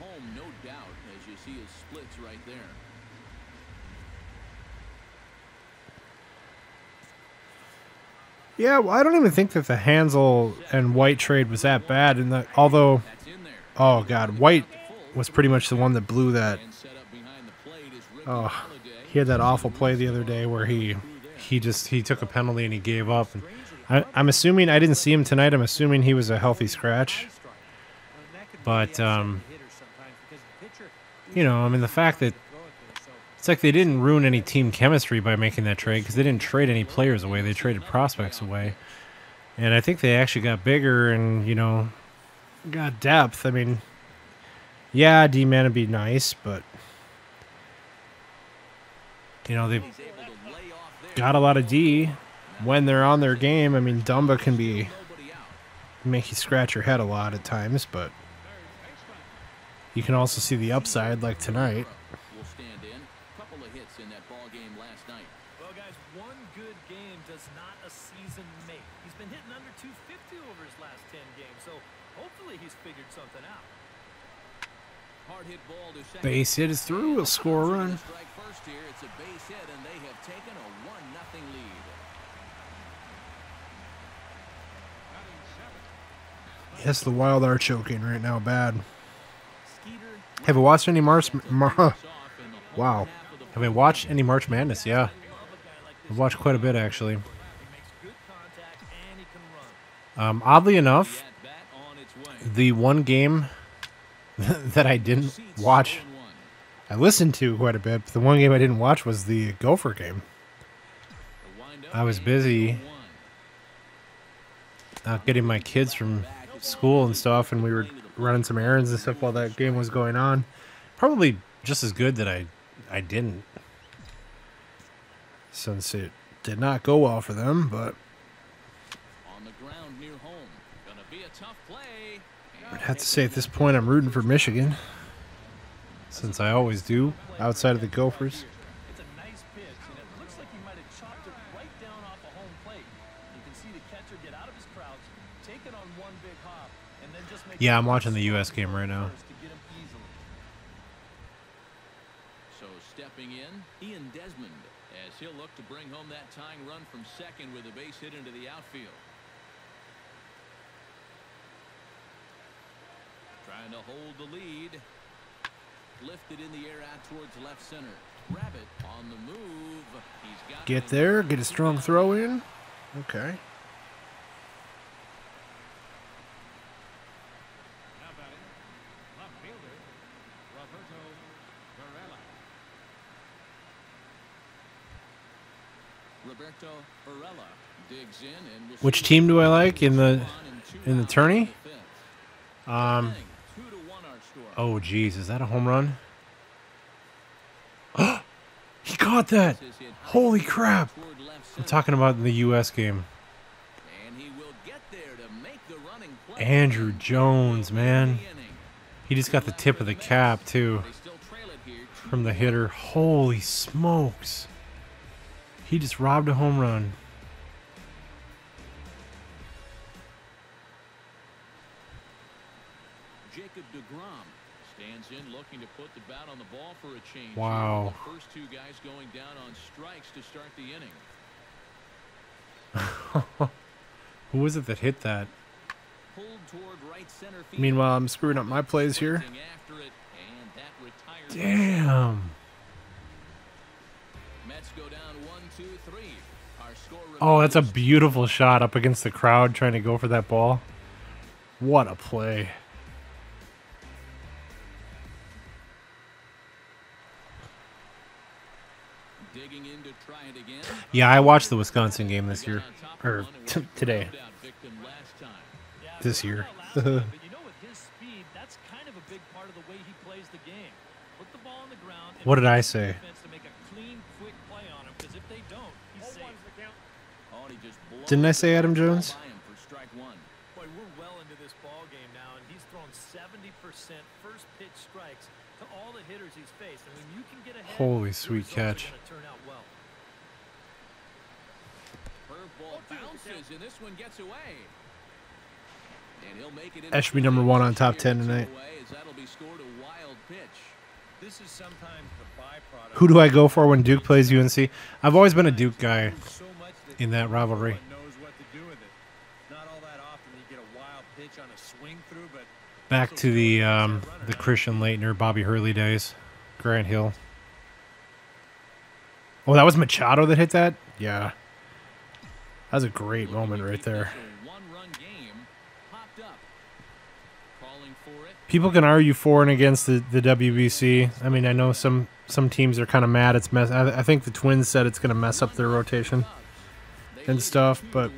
Yeah, well, I don't even think that the Hansel and White trade was that bad. And although, oh god, White was pretty much the one that blew that. Oh, he had that awful play the other day where he took a penalty and he gave up. And I'm assuming, I didn't see him tonight. I'm assuming he was a healthy scratch. But I mean, the fact that it's like they didn't ruin any team chemistry by making that trade, because they didn't trade any players away. They traded prospects away. And I think they actually got bigger and, got depth. I mean, yeah, D-Man would be nice, but, they've got a lot of D when they're on their game. I mean, Dumba can make you scratch your head a lot at times, but you can also see the upside like tonight. Well, guys, one good game does not a season make. He's been hitting under 250 over his last 10 games, so hopefully he's figured something out. Base hit is through. We'll score a run. It's a base hit, and they have taken a 1-0 lead. Yes, the Wild are choking right now, bad. Have you watched any Wow. Have you watched any March Madness? Yeah. I've watched quite a bit, actually. Oddly enough, the one game that I didn't watch, I listened to quite a bit, but the one game I didn't watch was the Gopher game. I was busy getting my kids from school and stuff, and we were running some errands and stuff while that game was going on. Probably just as good that I didn't, since it did not go well for them, but I'd have to say at this point I'm rooting for Michigan, since I always do, outside of the Gophers. It's a nice pitch, and it looks like he might have chopped it right down off a home plate. You can see the catcher get out of his crouch, take it on one big hop, and then just make. Yeah, I'm watching the U.S. game right now. So stepping in, Ian Desmond, as he'll look to bring home that tying run from second with a base hit into the outfield. Trying to hold the lead. Lifted in the air out towards left center. Rabbit on the move. He's got Get there, get a strong throw in. Okay. Now batting, left fielder Roberto Varela. Roberto Varela digs in and Which team do I like in the tourney? Oh, geez, is that a home run? He caught that! Holy crap! I'm talking about in the U.S. game. Andrew Jones, man. He just got the tip of the cap, too, from the hitter. Holy smokes. He just robbed a home run. Jacob deGrom stands in looking to put the bat on the ball for a change. Wow. The first two guys going down on strikes to start the inning. Who was it that hit that? Pulled toward right center field. Meanwhile, I'm screwing up my plays here. After it, and that retires. Damn. Mets go down 1-2-3. Our score Oh, that's a remains beautiful shot up against the crowd trying to go for that ball. What a play. digging in to try it again. Yeah, I watched the Wisconsin game this year. Or today. Yeah, This year. but you know, with his speed, that's kind of a big part of the way he plays the game. Put the ball on the ground. And What did I force the say? defense to make a clean, quick play on him, because if they don't, he's safe. Oh, and he just blows Didn't I say Adam the ball Jones? by him for strike one. Boy, we're well into this ball game now, and he's thrown 70% first pitch strikes to all the hitters he's faced. And when you can get ahead, Holy the sweet results are catch. gonna turn out well. Curveball bounces, and this one gets away. And he'll make it That should be number one on top 10 tonight. as that'll be scored a wild pitch. This is sometimes the byproduct. Who do I go for when Duke plays UNC? I've always been a Duke guy So much that in that rivalry. no one knows what to do with it. Not all that often you get a wild pitch on a swing through, but Back to the Christian Laettner, Bobby Hurley days. Grant Hill. Oh, that was Machado that hit that? Yeah. That was a great moment right there. One-run game popped up. Calling for it. People can argue for and against the WBC. I mean, I know some teams are kind of mad. It's mess. I think the Twins said it's going to mess up their rotation and stuff, but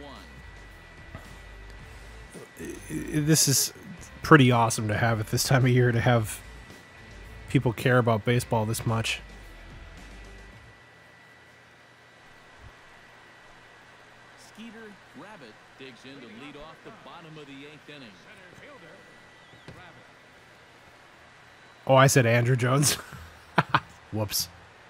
this is pretty awesome to have at this time of year, to have people care about baseball this much. Skeeter Rabbit digs in to lead off the bottom of the 8th inning. Oh, I said Andrew Jones. Whoops.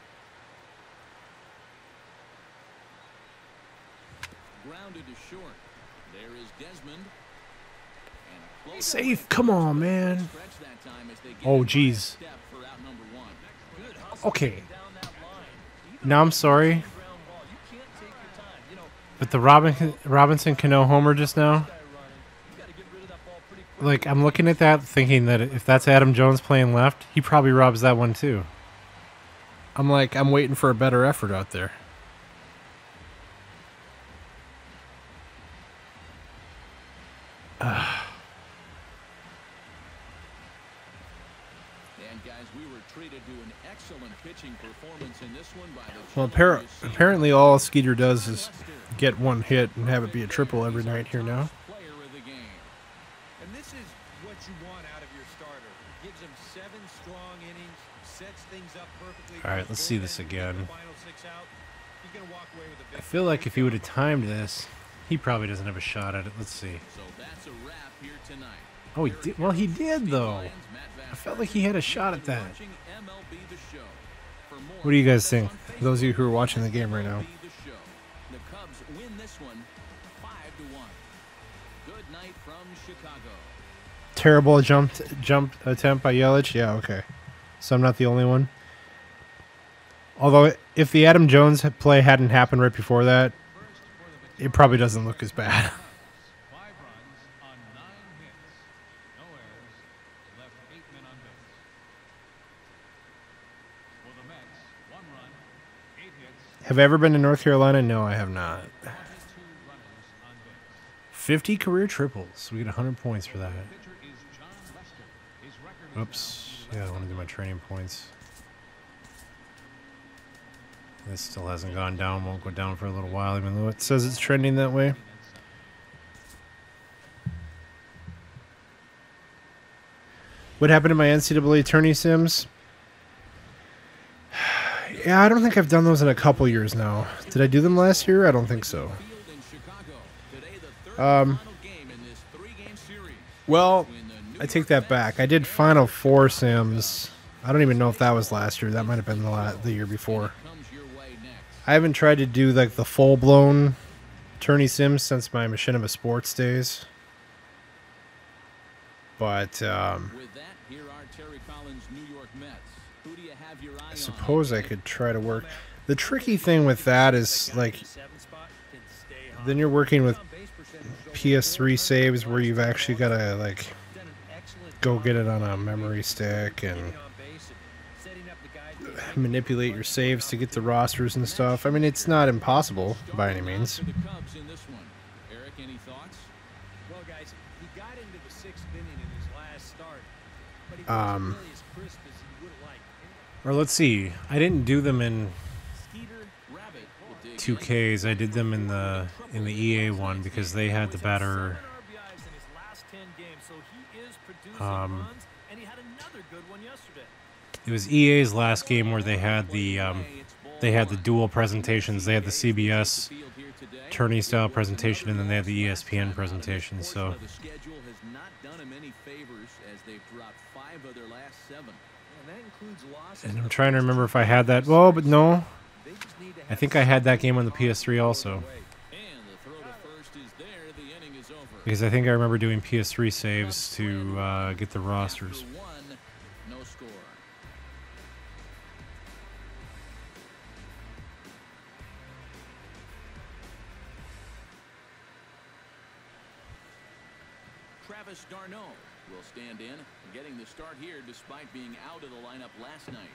Grounded to short. There is Desmond. And a close Safe. Come on, man. stretch that time as they get Oh, it by a geez. step for out number one. Good hustle Okay. down that line. Even Now I'm sorry, ground ball, you can't take your time. You know, but the Robinson Cano homer just now. guy running, you got to get rid of that ball pretty quick. Like, I'm looking at that thinking that if that's Adam Jones playing left, he probably robs that one too. I'm like, I'm waiting for a better effort out there. And guys, we were treated to an excellent pitching performance in this one by the Well, Children's apparently all Skeeter does is get one hit and have it be a triple every night here now. player of the game. and this is what you want out of your starter. It gives him 7 strong innings, sets things up perfectly. All right, let's see this again. Final 6 out. He's gonna walk away with a I big feel like if he would have timed this, he probably doesn't have a shot at it. Let's see. So that's a wrap here tonight. Oh, he did. Well, he did though. Lions, Matt I felt like he had a shot at that. watching MLB The Show. For more, What do you guys visit think? us on Those of you who are Facebook watching the game right at now. MLB The Show. The Cubs win this one 5-1. Good night from Chicago. Terrible jump attempt by Yelich. Yeah, okay. So I'm not the only one. Although, if the Adam Jones play hadn't happened right before that, it probably doesn't look as bad. 5 runs on 9 hits. No errors. Left 8 men on base. For the Mets, 1 run, 8 hits, Have I ever been to North Carolina? No, I have not. 22 runners on base. 50 career triples. We get 100 points for that. Pitcher is John Lester. His record is Oops. Yeah, I want to do my training points. This still hasn't gone down. Won't go down for a little while, even though it says it's trending that way. What happened to my NCAA tourney sims? Yeah, I don't think I've done those in a couple years now. Did I do them last year? I don't think so. Well, I take that back. I did Final Four sims. I don't even know if that was last year. That might have been the year before. I haven't tried to do like the full-blown tourney sims since my Machinima Sports days. But I suppose I could try to work. The tricky thing with that is like then you're working with PS3 saves where you've actually got to like go get it on a memory stick and manipulate your saves to get the rosters and stuff. I mean, it's not impossible by any means. Well, guys, he got into the 6th inning in his last start, but he wasn't really as crisp as he would have liked. Or let's see. I didn't do them in 2Ks. I did them in the EA one because they had the better it was EA's last game where they had the dual presentations. They had the CBS tourney style presentation and then they had the ESPN presentation. So The schedule has not done him any favors as they've dropped 5 of their last 7. And that includes losses. and I'm trying to remember if I had that. Well, but no. I think I had that game on the PS3 also. And the throw to first is there. The inning is over. Because I think I remember doing PS3 saves to get the rosters. After 1, no score. Travis d'Arnaud will stand in, getting the start here despite being out of the lineup last night.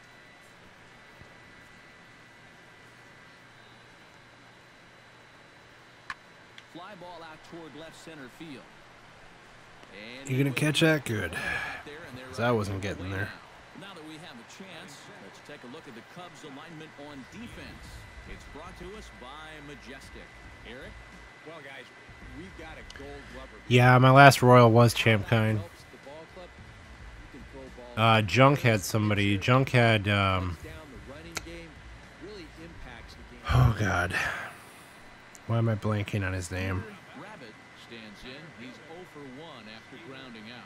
Fly ball out toward left center field. And You gonna catch that? Good. there, and they're 'Cause I wasn't getting there. Now that we have a chance, let's take a look at the Cubs alignment on defense. It's brought to us by Majestic. Eric? Well, guys, we've got a gold lover. Yeah, my last Royal was Champ Kind. Helps the ball club. You can throw balls Junk had somebody. Junk had, down the running game. Really impacts the game. oh God. Why am I blanking on his name? Rabbit stands in. He's 0 for 1 after grounding out.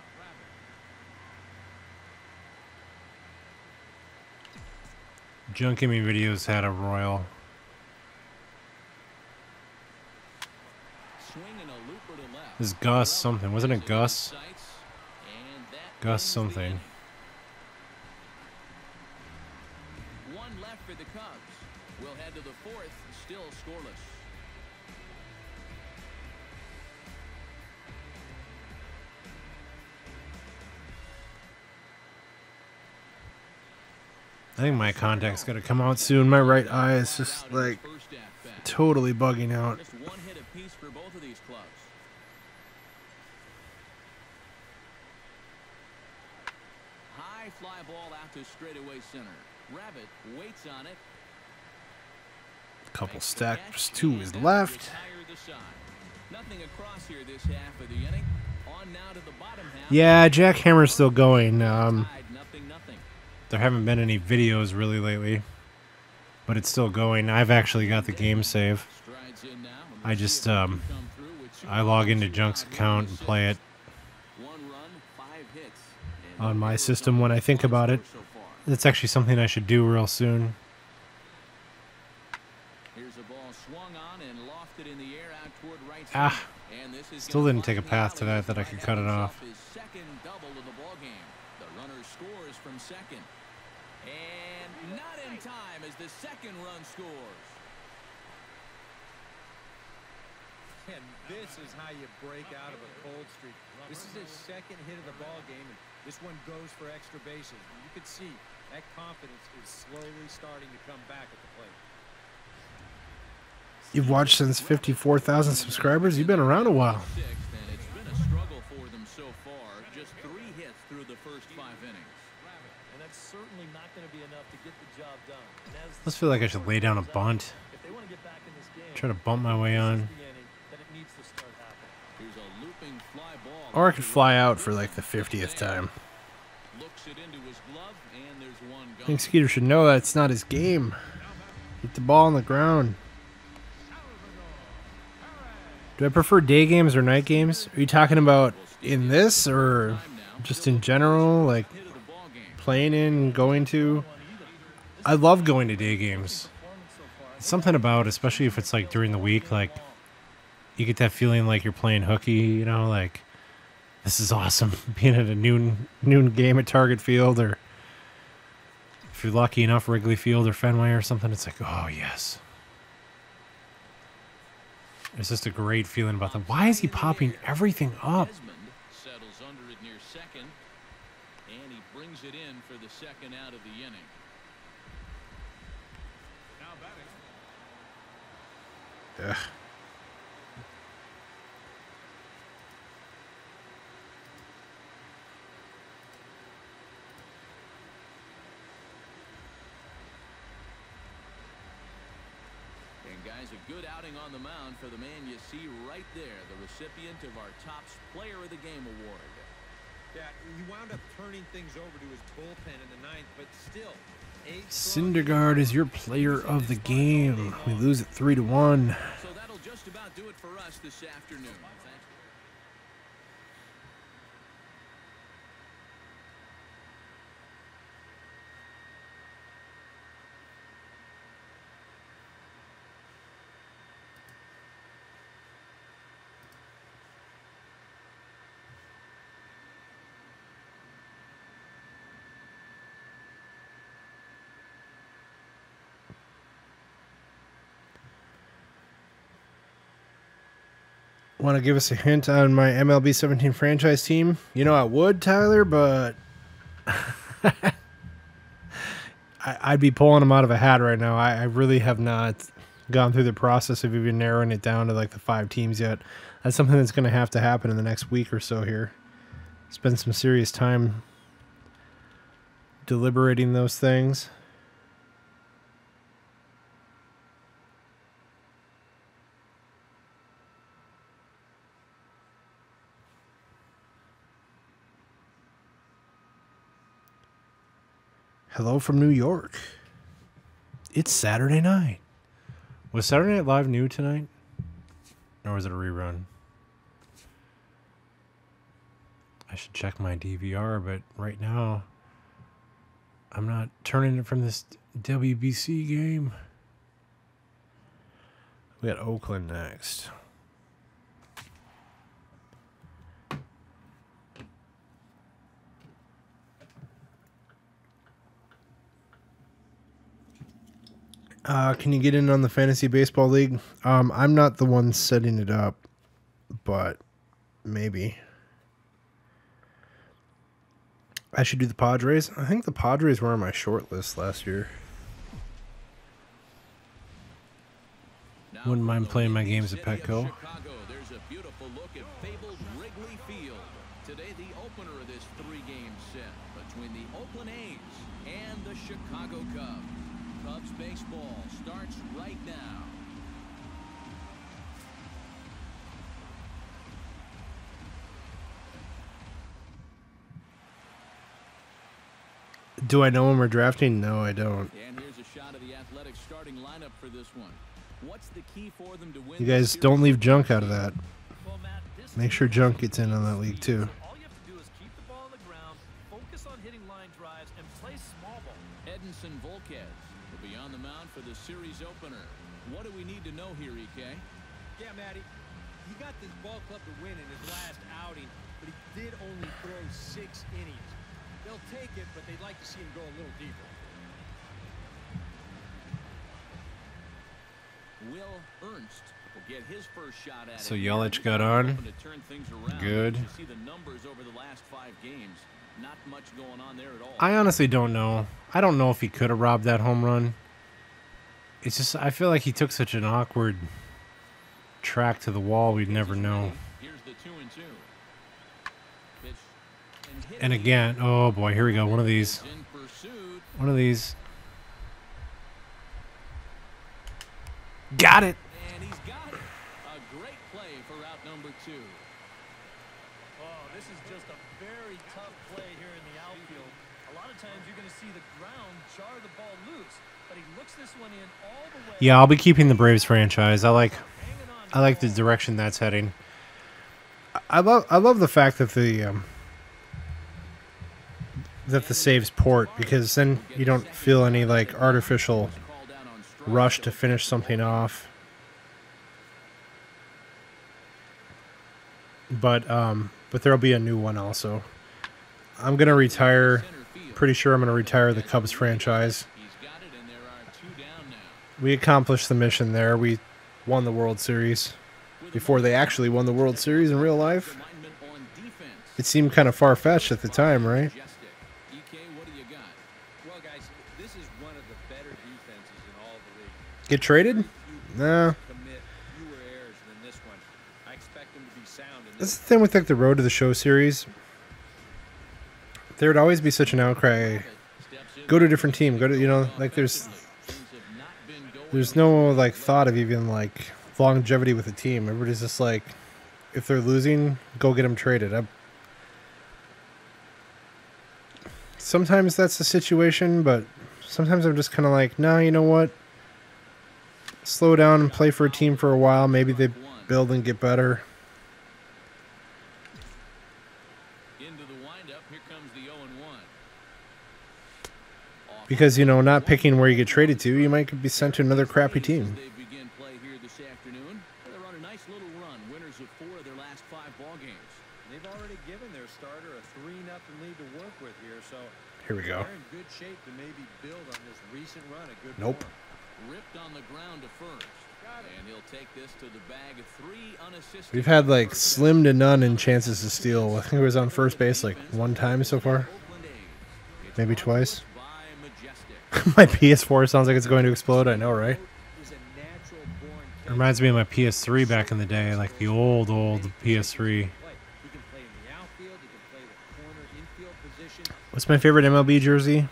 Junk Gimme Videos had a Royal. Swinging a looper to left. This is Gus something. Wasn't it Gus? And that Gus ends the something. inning. 1 left for the Cubs. We'll head to the 4th, still scoreless. I think my contact's got to come out soon. My right eye is just like First at bat. totally bugging out. Just 1 hit apiece for both of these clubs. High fly ball out to straightaway center. Rabbit waits on it. Couple stacks, 2 is left. Retire the side. Nothing across here this half of the inning. On now to the bottom half. Yeah, Jackhammer's still going. Tied 0-0. There haven't been any videos really lately, but it's still going. I've actually got the game save. Strides in now. I just Come through with 2 I log into Junk's account and play it 1 run, 5 hits. on my system when I think about it. So far. That's actually something I should do real soon. Here's a ball swung on and lofted in the air out toward right Ah, center. And this is still gonna didn't take a fly path to foul that I as could cut it Bryant off. his second double of the ball game. The runner scores from second. And not in time as the second run scores. And this is how you break out of a cold streak. This is his second hit of the ball game, and this one goes for extra bases. You can see that confidence is slowly starting to come back at the plate. You've watched since 54,000 subscribers. You've been around a while. Sixth, and it's been a struggle for them so far. Just 3 hits through the first 5 innings. And that's certainly not going to be enough to get the job done. And as I just feel like I should lay down a bunt. if they want to get back in this game, Try to bump my way this is on. the inning that it needs to start happening. Here's a looping fly ball. Or I could fly out for like the 50th time. Looks it into his glove, and there's one I gone. think Skeeter should know that it's not his game. Get the ball on the ground. Do I prefer day games or night games? Are you talking about in this or just in general? Like Hit of the ball game. playing in, going to? I love going to day games. Something about, especially if it's like during the week, like you get that feeling like you're playing hooky, you know, like this is awesome. Being at a noon game at Target Field, or if you're lucky enough, Wrigley Field or Fenway or something, it's like, oh yes. It's just a great feeling about them. Why is he popping everything up? Desmond settles under it near second, and he brings it in for the second out of the inning. Now batting. Ugh. And guys, a good outing on the mound for the man you see right there, the recipient of our Topps Player of the Game award. Yeah, he wound up turning things over to his bullpen in the ninth, but still. Syndergaard is your player of the game. We lose it 3-1. So that'll just about do it for us this afternoon. Thanks. Want to give us a hint on my MLB 17 franchise team? You know I would, Tyler, but I'd be pulling them out of a hat right now. I really have not gone through the process of even narrowing it down to like the 5 teams yet. That's something that's going to have to happen in the next week or so here. Spend some serious time deliberating those things. Hello from New York. It's Saturday night. Was Saturday Night Live new tonight? Or was it a rerun? I should check my DVR, but right now I'm not turning it from this WBC game. We got Oakland next. Can you get in on the Fantasy Baseball League? I'm not the one setting it up, but maybe. I should do the Padres. I think the Padres were on my short list last year. Wouldn't mind playing my games at Petco. Chicago, there's a beautiful look at fabled Wrigley Field. Today, the opener of this 3-game set between the Oakland A's and the Chicago Cubs. Cubs baseball starts right now. Do I know when we're drafting? No, I don't. And here's a shot of the Athletics starting lineup for this one. What's the key for them to win? You this guys don't series? leave junk out of that. Well, Matt, this Make is sure the junk key gets in on that league too. All you have to do is keep the ball on the ground, focus on hitting line drives, and play small ball. Edinson Volquez will be on the mound for the series opener. What do we need to know here, EK? Yeah, Matty. He got this ball club to win in his last outing, but he did only throw 6 innings. They'll take it, but they'd like to see him go a little deeper. Will Ernst will get his first shot at So it. Yelich He's got on. hoping to turn things around. Good. You see the numbers over the last 5 games. Not much going on there at all. I honestly don't know. I don't know if he could have robbed that home run. It's just, I feel like he took such an awkward track to the wall, we'd never know. Here's the 2-2. Pitch and hit And again, oh boy, here we go. One of these. in pursuit. One of these. Got it. And he's got it. A great play for route number 2. Oh, this is just a very tough play here in the outfield. A lot of times you're going to see the ground jar the ball loose, but he looks this one in all the way. Yeah, I'll be keeping the Braves franchise. I like the direction that's heading. I love the fact that the saves port, because then you don't feel any like artificial rush to finish something off. But there'll be a new one also. I'm gonna retire. Pretty sure I'm gonna retire the Cubs franchise. We accomplished the mission there. We won the World Series before they actually won the World Series in real life. It seemed kind of far-fetched at the time, right? Well, guys, this is one of the better defenses in all the league. Get traded? Nah. Commit fewer errors than this one. I expect them to be sound in That's the thing with like the Road to the Show series. There would always be such an outcry. Go to a different team. Go to, you know, like there's no like thought of even like longevity with a team. Everybody's just like, if they're losing, go get them traded. Sometimes that's the situation, but sometimes I'm just kind of like, nah, you know what? Slow down and play for a team for a while. Maybe they build and get better. Into the windup, here comes the 0-1. Because, you know, not picking where you get traded to, you might be sent to another crappy team. They begin play here this afternoon. They're on a nice little run, winners of 4 of their last 5 ball games. They've already given their starter a 3-0 lead to work with here, so Here we go. they're in good shape to maybe build on this recent run of good Nope. form. Ripped on the ground to first. And he'll take this to the bag of 3 unassisted. We've had like slim to none in chances to steal. I think it was on first base like one time so far. Oakland A's. It's Maybe twice. by Majestic. My PS4 sounds like it's going to explode. I know, right? Is a natural born It reminds me of my PS3 back in the day, like the old PS3. play. He can play in the outfield, he can play the corner infield position. What's my favorite MLB jersey?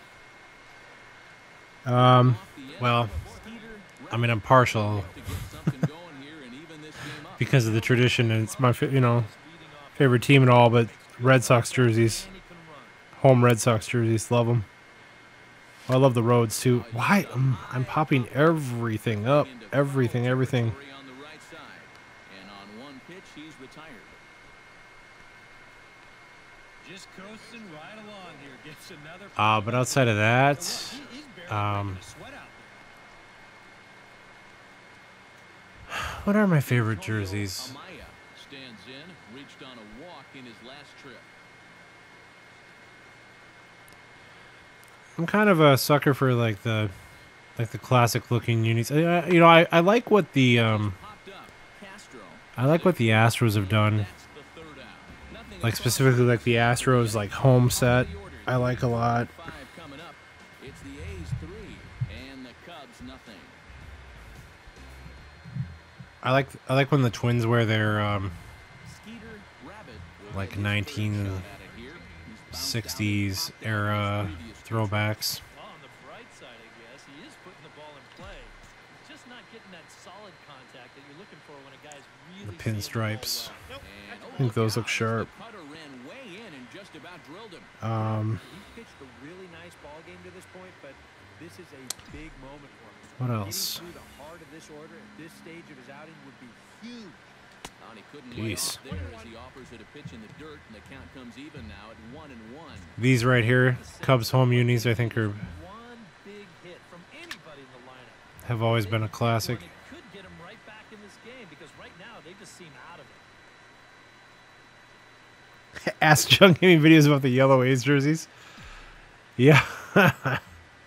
Well, I mean, I'm partial To get something going here and even this game up. because of the tradition, and it's my favorite team and all. But Red Sox jerseys, home Red Sox jerseys, love them. I love the roads too. Why? I'm popping everything up, everything. On the right side. And on one pitch, he's retired. Just coasting right along here. Gets another. But outside of that, He's barely breaking a sweat out there. what are my favorite jerseys? Amaya stands in, reached on a walk in his last trip. I'm kind of a sucker for like the classic looking unis. I like what the Popped up. Castro. I like what the Astros have done. That's the third out. Nothing Like specifically like the Astros like home set. I like a lot. 5 coming up. It's the A's 3 and the Cubs nothing. I like when the Twins wear their Skeeter Rabbit will like get his first shot 1960s at it here. He's bounced out of era his previous throwbacks. Well, on the bright side, I guess, he is putting the ball in play. He's just not getting that solid contact that you're looking for when a guy's really The seeing the ball pinstripes. well. And I think those look sharp. the cutter ran way in and just about drilled him. He pitched a really nice ball game to this point, but this is a big moment for him. What Getting else? through the heart of this order at this stage of his outing would be huge. And he couldn't lay Jeez. off there as he offers it a pitch in the dirt, and the count comes even now at 1-1. These right here, Cubs home unis, I think One big hit from anybody in the lineup. have always been a classic. And it could get him right back in this game because right now they just seem out of it. Ask Jung any videos about the yellow A's jerseys. Yeah. And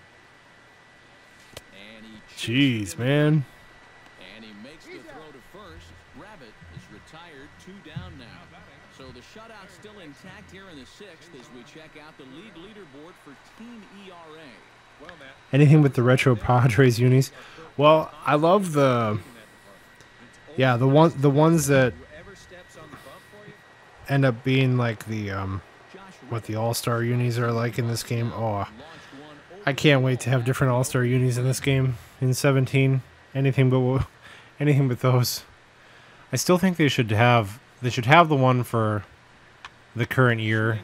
he Jeez, man. And he makes the throw to first. Rabbit is retired, 2 down now. So the shutout's still intact here in the 6th as we check out the league leaderboard for team ERA. Well, Matt, Anything with the retro Padres unis. Well, I love the the ones that whoever steps on the bump for you, end up being like the Josh what the All-Star unis are like in this game. Oh, launched one I can't wait to have different All-Star unis in this game in 17. Anything but those. I still think they should have the one for the current year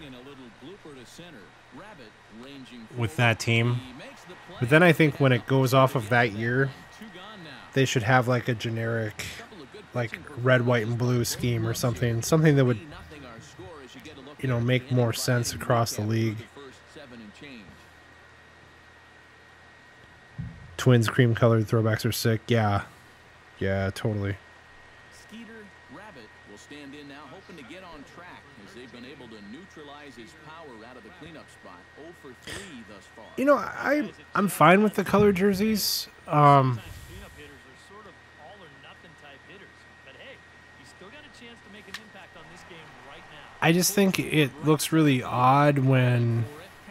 with that team. But then I think when it goes off of that year, they should have like a generic like red, white, and blue scheme or something that would, you know, make more sense across the league. Twins cream colored throwbacks are sick. Yeah, totally. Skeeter Rabbit will stand in now, hoping to get on track as they've been able to neutralize his power out of the cleanup spot. 0 for 3 thus far. You know, I'm fine with the color jerseys. Cleanup hitters are sort of all or nothing type hitters. But hey, you still got a chance to make an impact on this game right now. I just think it looks really odd when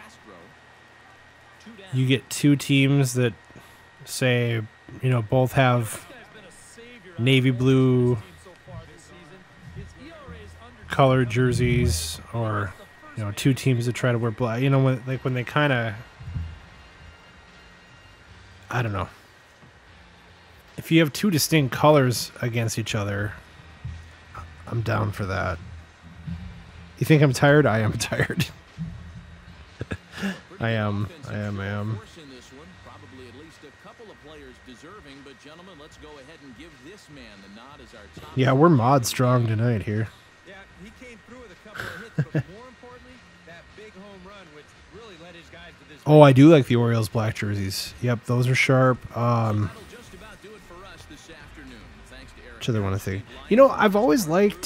you get two teams that say, you know, both have navy blue colored jerseys, or, you know, two teams that try to wear black. You know, when they kind of, I don't know. If you have two distinct colors against each other, I'm down for that. You think I'm tired? I am tired. I am. Probably at least a couple of players deserving, but gentlemen, let's go ahead and give this man the nod as our top. Yeah, we're mod strong tonight here. Yeah, he came through with a couple of hits, but more importantly, that big home run, which really led his guys to this. Oh, I do like the Orioles black jerseys. Yep, those are sharp. That'll just about do it for us this afternoon. Thanks to Eric. Which other one I think? You know, I've always liked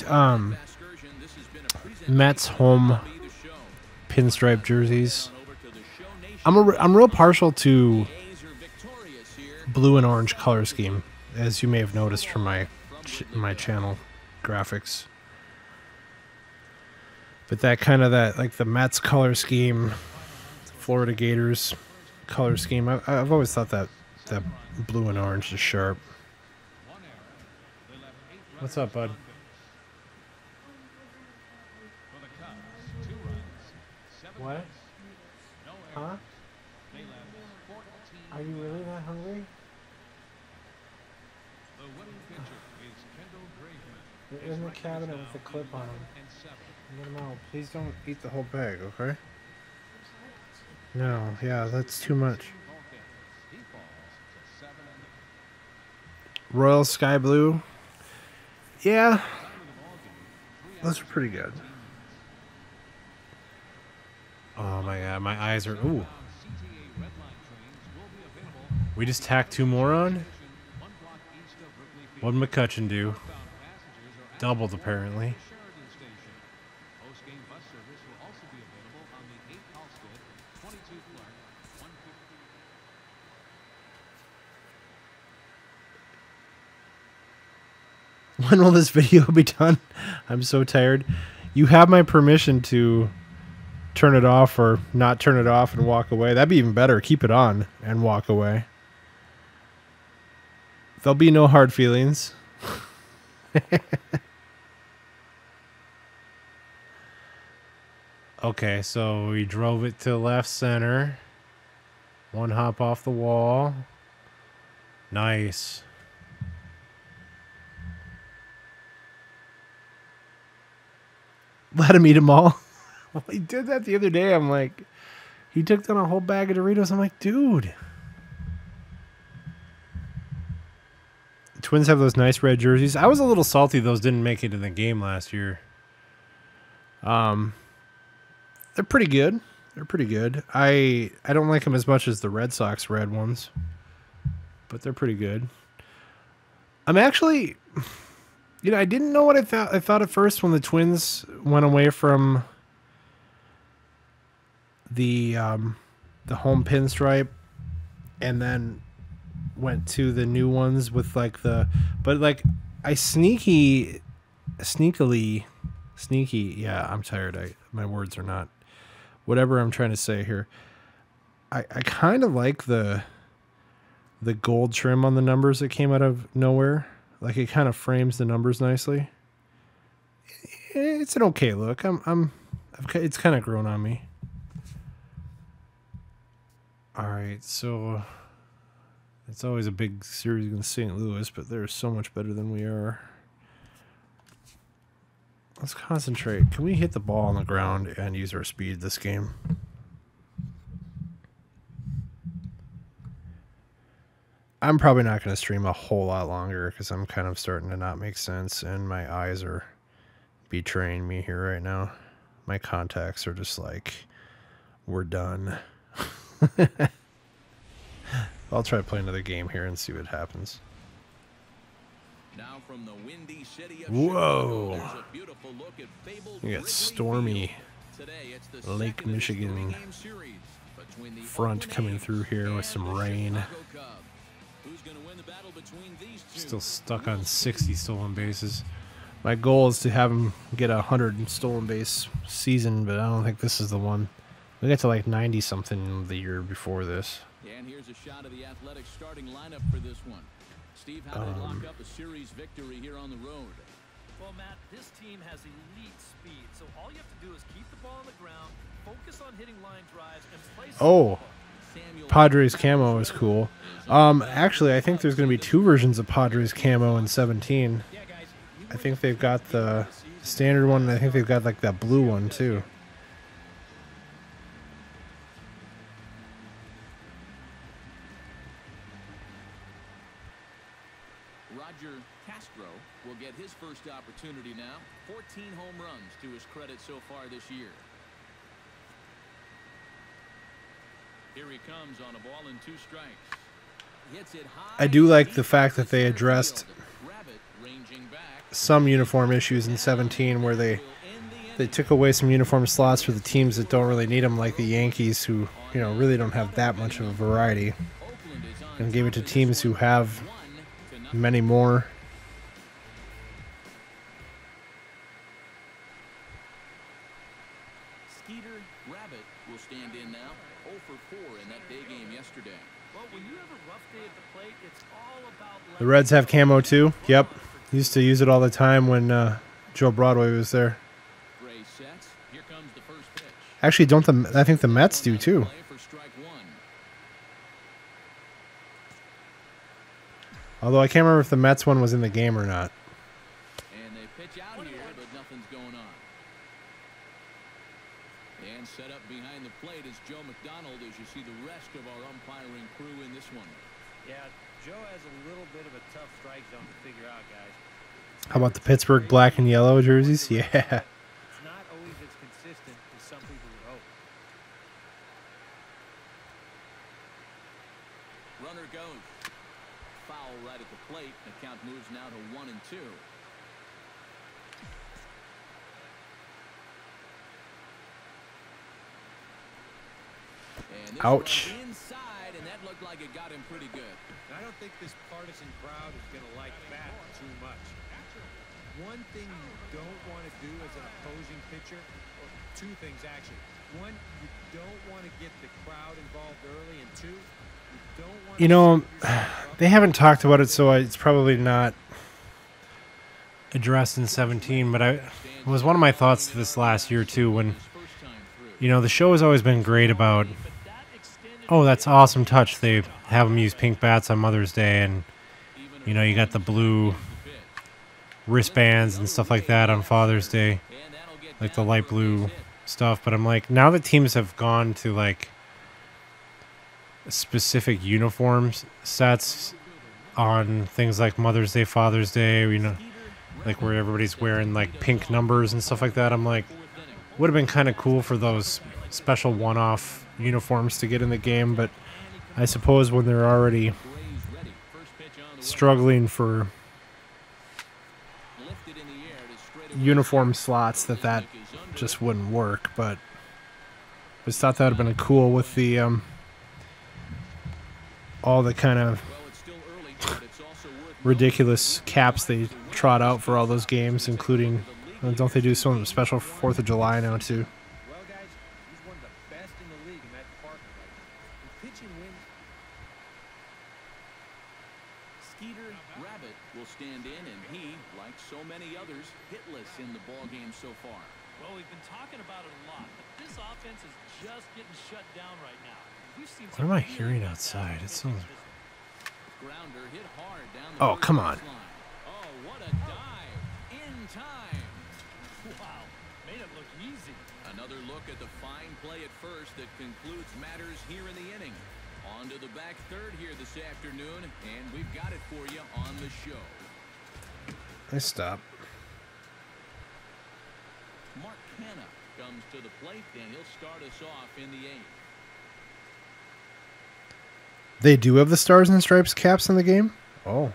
Mets home pinstripe jerseys. I'm real partial to blue and orange color scheme, as you may have noticed from my channel graphics. But that like the Mets color scheme, Florida Gators color scheme, I've always thought that blue and orange is sharp. What's up, bud? What? Huh? Are you really that hungry? They're in the cabinet with the clip on them. No, please don't eat the whole bag, okay? No, yeah, that's too much. Royal Sky Blue. Yeah. Those are pretty good. Oh my god, my eyes are... Ooh. We just tacked two more on? What'd McCutcheon do? Doubled, apparently. When will this video be done? I'm so tired. You have my permission to turn it off or not turn it off and walk away. That'd be even better. Keep it on and walk away. There'll be no hard feelings. Okay, so we drove it to left center. One hop off the wall. Nice. Let him eat them all. Well, he did that the other day. I'm like, he took down a whole bag of Doritos. I'm like, dude. Twins have those nice red jerseys. I was a little salty those didn't make it in the game last year. They're pretty good. They're pretty good. I don't like them as much as the Red Sox red ones, but they're pretty good. I'm actually, you know, I didn't know what I thought. I thought at first when the Twins went away from the home pinstripe and then went to the new ones with like the, but like I sneaky, yeah, I'm tired. My words are not whatever I'm trying to say here. I kind of like the gold trim on the numbers that came out of nowhere. Like it kind of frames the numbers nicely. It's an okay look. It's kind of grown on me. All right, so it's always a big series against St. Louis, but they're so much better than we are. Let's concentrate. Can we hit the ball on the ground and use our speed this game? I'm probably not going to stream a whole lot longer because I'm kind of starting to not make sense, and my eyes are betraying me here right now. My contacts are just like, we're done. I'll try to play another game here and see what happens. Now from the windy city of Whoa. Chicago, there's a beautiful look at fabled You got Wrigley stormy Field. Today, it's the Lake second of this Michigan three-game series between the front Oakland coming A's through here with and some the rain. Chicago Cubs. Who's gonna win the battle between these two? Still stuck on 60 stolen bases. My goal is to have him get 100 stolen base season, but I don't think this is the one. We got to like 90 something the year before this. And here's a shot of the Athletics starting lineup for this one. Steve, how they lock up a series victory here on the road? Well, Matt, this team has elite speed, so all you have to do is keep the ball on the ground, focus on hitting line drives, and play Oh, Padres camo is cool. Actually, I think there's going to be two versions of Padres camo in 17. I think they've got the standard one, and I think they've got like that blue one too. Roger Castro will get his first opportunity now. 14 home runs to his credit so far this year. Here he comes on a ball and 2 strikes. Hits it high. I do like the fact that they addressed Rabbit ranging back. some uniform issues in 17 where they took away some uniform slots for the teams that don't really need them, like the Yankees, who, you know, really don't have that much of a variety, Oakland is on and gave it to top of teams this who one, have 1-0. many more. Skeeter Rabbit will stand in now. 0 for 4 in that day game yesterday. Well, when you have a rough day at the plate, it's all about The Reds have camo too. Yep. Used to use it all the time when Joe Broadway was there. Gray sets. Here comes the first pitch. Actually, I think the Mets do too. Play for strike 1. Although I can't remember if the Mets one was in the game or not. And they pitch out here, but nothing's going on. And set up behind the plate is Joe McDonald as you see the rest of our umpiring crew in this one. Yeah, Joe has a little bit of a tough strike zone to figure out, guys. How about the Pittsburgh black and yellow jerseys? Yeah. It's not always as consistent as some people would hope. Runner goes. Foul right at the plate. The count moves now to 1-2. And this Ouch. one's inside, and that looked like it got him pretty good. I don't think this partisan crowd is going to like that too much. One thing you don't want to do as an opposing pitcher, or 2 things actually. 1, you don't want to get the crowd involved early, and 2, you don't want You know, they haven't talked about it, so it's probably not Addressed in 17, but it was one of my thoughts this last year too when, you know, the show has always been great about, oh, that's awesome touch. They have them use pink bats on Mother's Day, and, you know, you got the blue wristbands and stuff like that on Father's Day, like the light blue stuff. But I'm like, now that teams have gone to like specific uniforms sets on things like Mother's Day, Father's Day, you know, like where everybody's wearing like pink numbers and stuff like that, I'm like, would have been kind of cool for those special one-off uniforms to get in the game. But I suppose when they're already struggling for uniform slots, that just wouldn't work. But I just thought that would have been cool with the all the kind of ridiculous caps they trot out for all those games, including, don't they do some special 4th of July now too? Well, guys, he's one of the best in the league in that department right now. And pitching wins. Skeeter Rabbit will stand in, and he, like so many others, hitless in the ball game so far. Well, we've been talking about it a lot, but this offense is just getting shut down right now. we've seen What some am I really hearing good outside? It passes sounds... Grounder hit hard down the Oh, first come on. baseline. Oh, what a dive. In time. Wow, made it look easy. Another look at the fine play at first that concludes matters here in the inning. On to the back third here this afternoon, and we've got it for you on the show. I stop. Mark Canha comes to the plate, and he'll start us off in the eighth. They do have the Stars and Stripes caps in the game? Oh.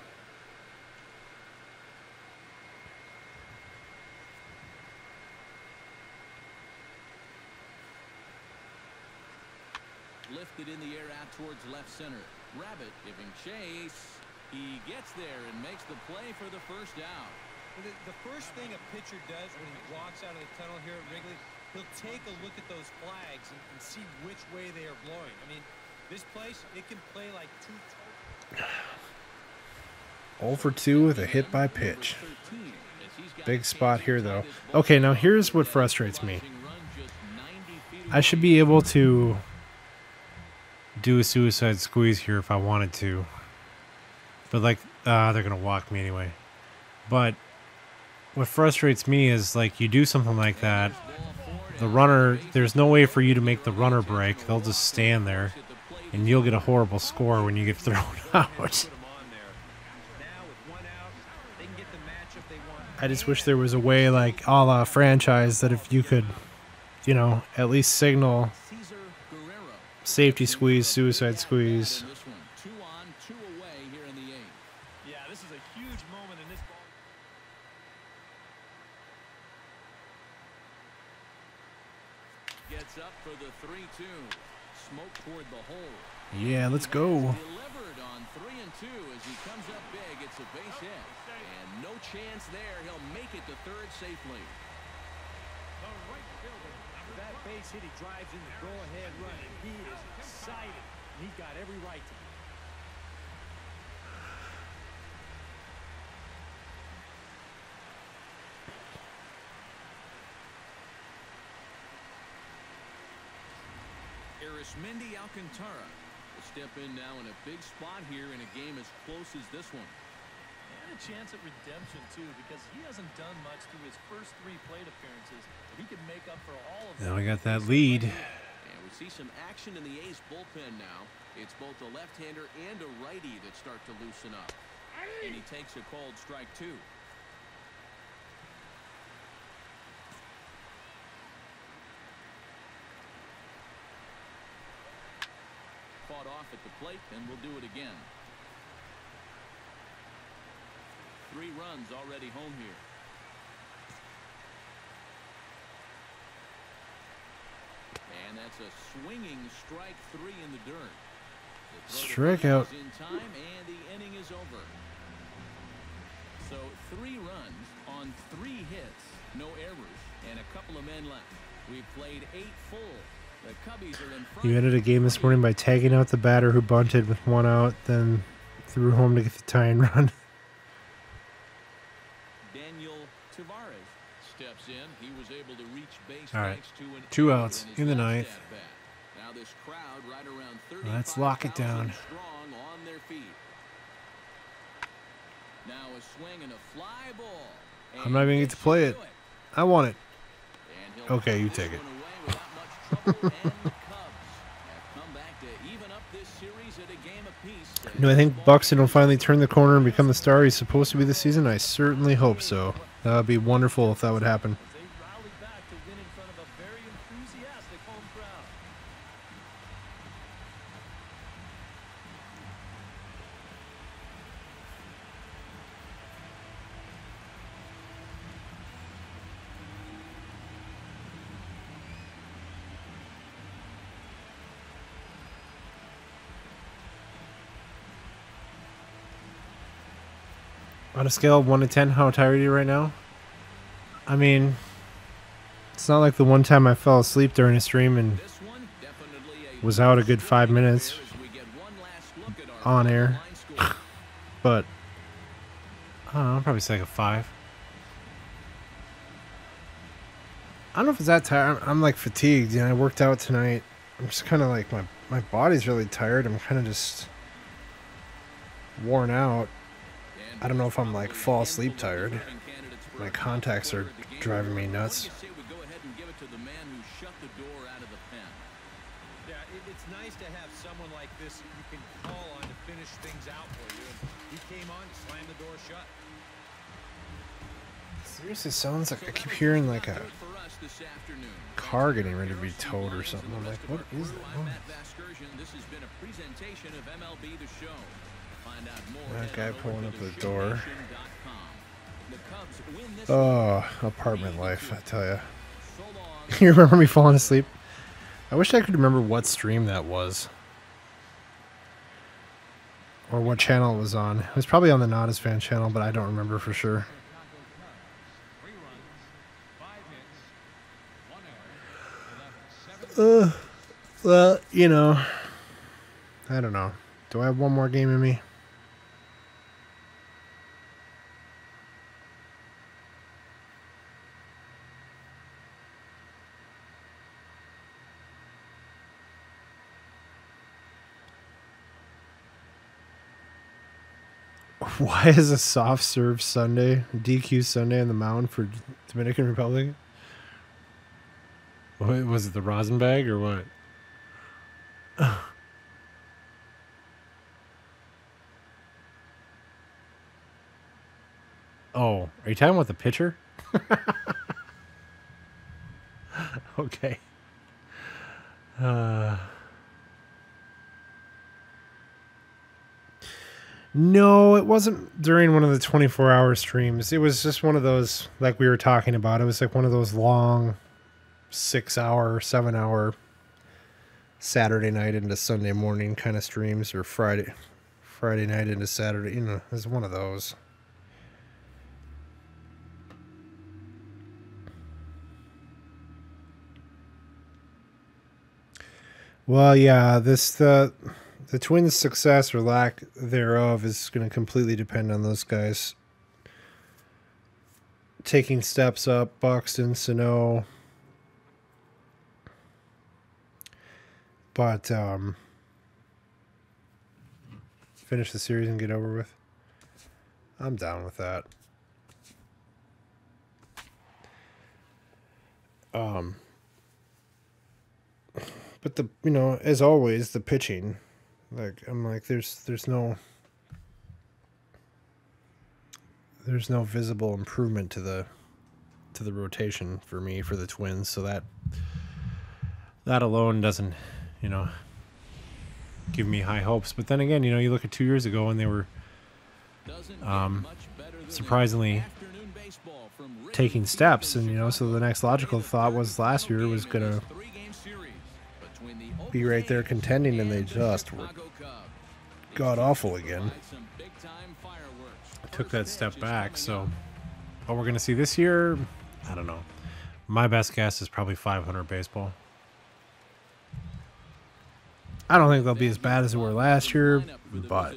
Lifted in the air out towards left center. Rabbit giving chase. He gets there and makes the play for the first out. The first thing a pitcher does when he walks out of the tunnel here at Wrigley, he'll take a look at those flags and see which way they are blowing. I mean, this place, it can play like two... 0 for 2 with a hit by pitch. Big spot here, though. Okay, now here's what frustrates me. I should be able to do a suicide squeeze here if I wanted to. But, like, they're going to walk me anyway. But what frustrates me is, like, you do something like that, the runner, there's no way for you to make the runner break. They'll just stand there, and you'll get a horrible score when you get thrown out. I just wish there was a way, like, a la franchise, that if you could, you know, at least signal safety squeeze, suicide squeeze. Yeah, this is a huge moment in this ball. Gets up for the 3-2. Smoke toward the hole. Yeah, let's go. Delivered on 3-2 as he comes up big. It's a base hit. And no chance there. He'll make it to third safely. For that base hit, he drives in the go-ahead run, and he is excited. He's got every right to be. Arismendi Alcantara will step in now in a big spot here in a game as close as this one. And a chance at redemption, too, because he hasn't done much through his first 3 plate appearances. But he can make up for all of them. Now we got that lead. And we see some action in the A's bullpen now. It's both a left-hander and a righty that start to loosen up. And he takes a cold strike, too. Fought off at the plate, and we'll do it again. 3 runs already home here. And that's a swinging strike 3 in the dirt. Strikeout. In time, and the inning is over. So 3 runs on 3 hits, no errors, and a couple of men left. We've played 8 full. The Cubbies are in front. You ended a game this morning by tagging out the batter who bunted with 1 out, then threw home to get the tying run. Daniel Tavares steps in. He was able to reach base All right. thanks to an 2 error outs his in the last 9th. at-bat. Now this crowd right around 35,000 Let's lock it down. strong on their feet. Now a swing and a fly ball. I'm not even going to get to play it. I want it. And he'll Okay, you put take this it. one away without much trouble, and the Cubs have come back to even up this series at a game apiece. Do I think Buxton will finally turn the corner and become the star he's supposed to be this season? I certainly hope so. That would be wonderful if that would happen. As they rally back to win in front of a very enthusiastic home crowd. On a scale of 1 to 10, how tired are you right now? I mean, it's not like the one time I fell asleep during a stream and This one, definitely a was out a good 5 minutes as we get one last look at our on air. line score. But I don't know, I'll probably say like a 5. I don't know if it's that tired. I'm like fatigued. You know, I worked out tonight. I'm just kind of like my body's really tired. I'm kind of just worn out. I don't know if I'm like fall asleep tired. My contacts are driving me nuts. Yeah, it's nice to have someone like this that you can call on to finish things out for you. And he came on to slam the door shut. Seriously, sounds like I keep hearing like a car getting ready to be towed or something. I'm like, what is that noise? This has been a presentation of MLB The Show. Find out more That guy at pulling up the door. overtheshownation.com. The Cubs win this Oh, apartment life, I tell you. You remember me falling asleep? I wish I could remember what stream that was. Or what channel it was on. It was probably on the Not As Fan channel, but I don't remember for sure. 3 runs, 5 hits, 1 error. They left 7 Well, you know, I don't know. Do I have one more game in me? Why is a soft serve Sunday, DQ Sunday on the mound for Dominican Republic? What, was it the rosin bag or what? Oh, are you talking about the pitcher? Okay. No, it wasn't during one of the 24-hour streams. It was just one of those, like we were talking about. It was like one of those long 6-hour, 7-hour Saturday night into Sunday morning kind of streams, or Friday night into Saturday. You know, it was one of those. Well, yeah, the Twins' success or lack thereof is going to completely depend on those guys taking steps up. Buxton, Sano, but finish the series and get over with. I'm down with that. But as always, the pitching, like I'm like, there's no visible improvement to the rotation for me for the Twins, so that alone doesn't, give me high hopes. But then again, you look at 2 years ago and they were surprisingly taking steps, and so the next logical thought was last year was gonna be right there contending, and they just were god awful again. Took that step back. So what we're going to see this year, I don't know. My best guess is probably 500 baseball. I don't think they'll be as bad as they were last year, but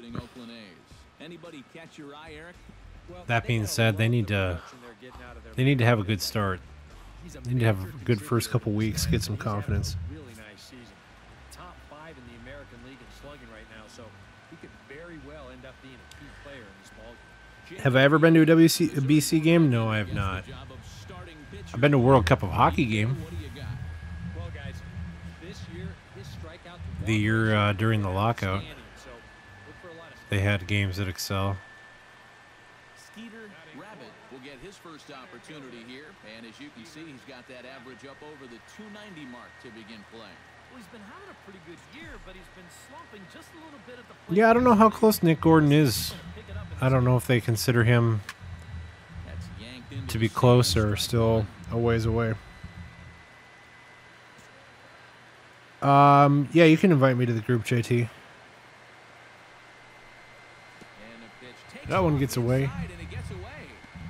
that being said, they need to have a good start. They need to have a good first couple weeks, get some confidence. Really nice season. Top 5 in the American League in slugging right now, so he could very well end up being a key player in this ballgame. Have I ever been to a BC game? No, I have not. I've been to a World Cup of Hockey game. Well, guys, this year his strikeout to The year during the lockout, so look for a lot of they had games at Excel. Skeeter Rabbit will get his first opportunity here, and as you can see, he's got that average up over the 290 mark to begin play. Well, he's been having a pretty good year, but he's been slumping just a little bit at the plate. Yeah, I don't know how close Nick Gordon is. I don't know if they consider him That's yanked into to be the close stands. or still a ways away. Yeah, you can invite me to the group, JT. And the pitch takes That one off gets away. inside, and it gets away.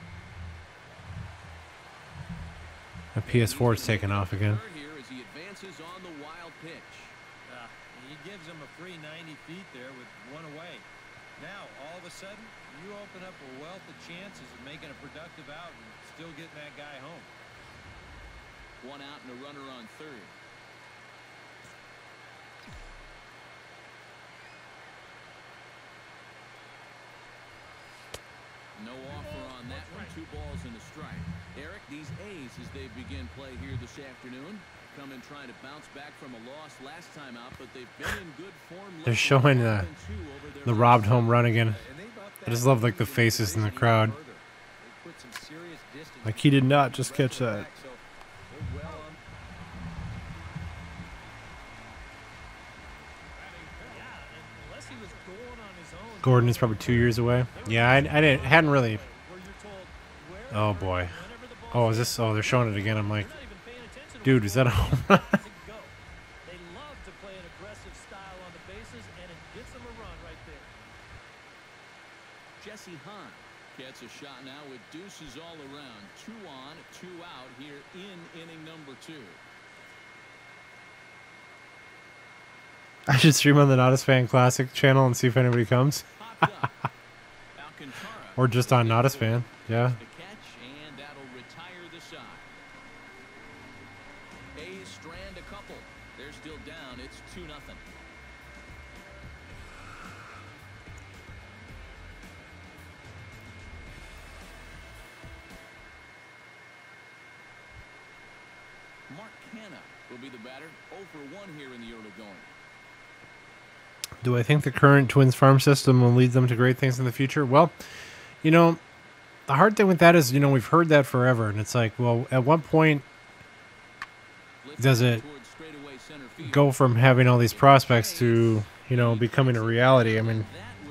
The PS4 is taking off again. Here as he advances on the wild pitch. He gives him a free 90 feet there with one away. Now, all of a sudden, you open up a wealth of chances of making a productive out and still getting that guy home. One out and a runner on third. No offer on that one. 2 balls and a strike. Eric, these A's, as they begin play here this afternoon, come in trying to bounce back from a loss last time out, but they've been in good form. They're showing the robbed home run again. I just love like the faces in the crowd. Like he did not just catch that. Gordon is probably 2 years away. Yeah, I hadn't really. Oh boy. Oh, is this? Oh, they're showing it again. I'm like, dude, is that a home run? They love to play an aggressive style on the bases, and it gets them a run right there. Jesse Hahn gets a shot now with deuces all around. 2 on, 2 out here in inning number 2. I should stream on the Not As Fan Classic channel and see if anybody comes. Or just on Not As Fan. Yeah. The catch, and that'll retire the side. A's strand a couple. They're still down. It's 2-0. Mark Canha will be the batter. 0 for 1 here in the early going. Do I think the current Twins farm system will lead them to great things in the future? Well, you know, the hard thing with that is, you know, we've heard that forever. And it's like, well, at what point does it go from having all these prospects to, you know, becoming a reality? I mean,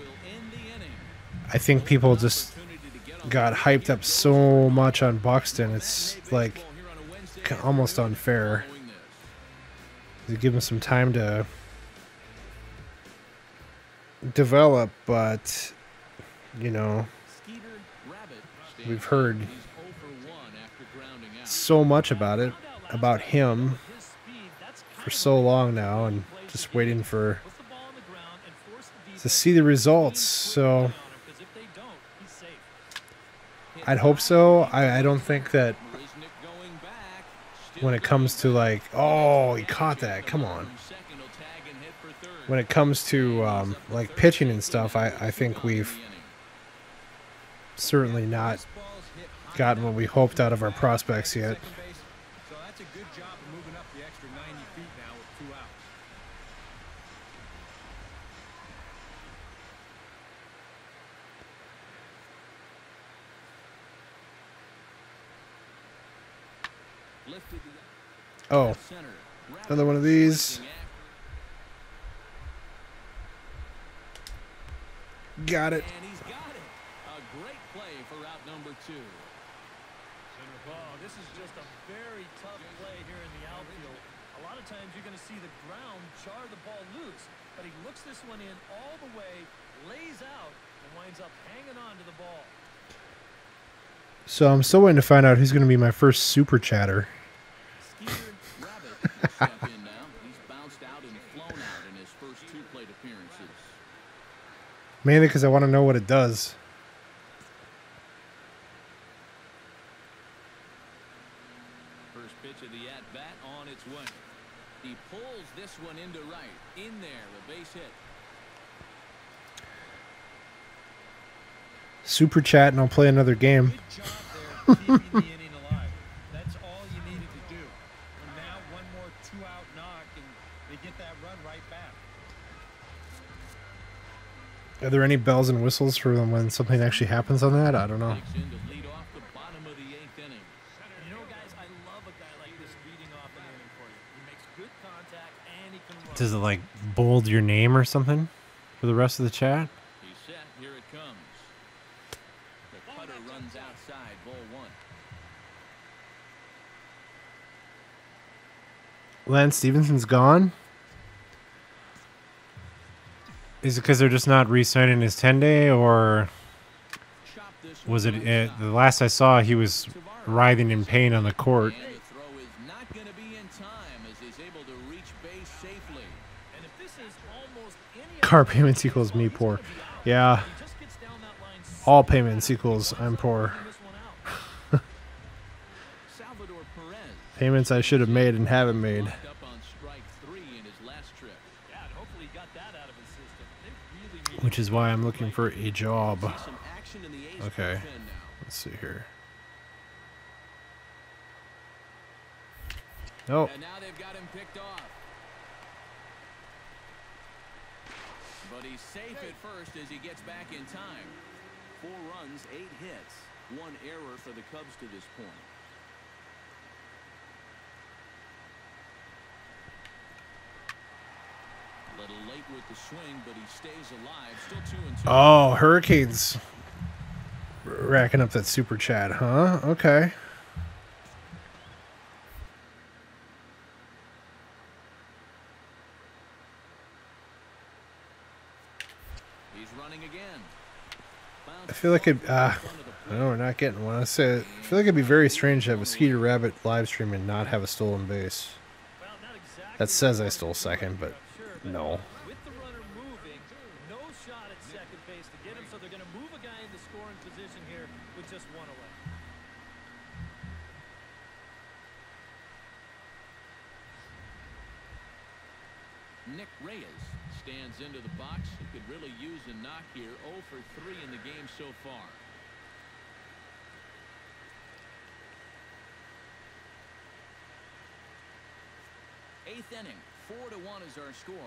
I think people just got hyped up so much on Buxton. It's like almost unfair. You give him some time to develop, but you know, we've heard so much about him for so long now, and just waiting to see the results. So I'd hope so. I don't think that when it comes to like, oh, he caught that, come on. When it comes to like pitching and stuff, I think we've certainly not gotten what we hoped out of our prospects yet. So that's a good job of moving up the extra 90 feet now with 2 outs. Oh, another one of these. Got it. And he's got it. A great play for out number 2. Oh, this is just a very tough play here in the outfield. A lot of times you're going to see the ground jar the ball loose, but he looks this one in all the way, lays out, and winds up hanging on to the ball. So I'm still waiting to find out who's going to be my first super chatter. Skeeter Rabbit will step in now. He's bounced out and flown out in his first 2 plate appearances. Mainly because I want to know what it does. First pitch of the at-bat on its way. He pulls this one into right. In there, a base hit. Super chat and I'll play another game. Good job there keeping the inning alive. That's all you needed to do. And now one more 2-out knock, and they get that run right back. Are there any bells and whistles for them when something actually happens on that? I don't know. Takes in to lead off the bottom of the 8th inning. You know, guys, I love a guy like this leading off an inning for you. He makes good contact, and he can run. Does it like bold your name or something for the rest of the chat? He's set. Here it comes. The cutter runs outside. Ball 1. Lance Stevenson's gone. Is it because they're just not re-signing his 10-day, or Chop this was one it outside. the last I saw he was writhing in pain on the court? And the throw is not going to be in time as he's able to reach base safely. And if this is almost any Car payments equals me poor. Yeah, he just gets down that line all payments equals I'm poor. this one out. Salvador Perez Payments I should have made and haven't made. locked up on strike 3 in his last trip. Yeah, and hopefully he got that out of his system. They really need Which is why I'm looking for a job. Some action position in the A's Okay. bullpen now. Let's see here. Oh, And now they've got him picked off. But he's safe at first as he gets back in time. 4 runs, 8 hits, 1 error for the Cubs to this point. A little late with the swing, but he stays alive. Still 2-2. oh, Hurricanes racking up that super chat, huh? Okay. He's running again. I feel like it. No, we're not getting one. I feel like it'd be very strange to have a Skeeter Rabbit live stream and not have a stolen base. Well, not exactly That says I stole second, but no. with the runner moving, no shot at second base to get him, so they're going to move a guy into scoring position here with just 1 away. Nick Reyes stands into the box. He could really use a knock here. 0 for 3 in the game so far. Eighth inning, 4-1 is our score.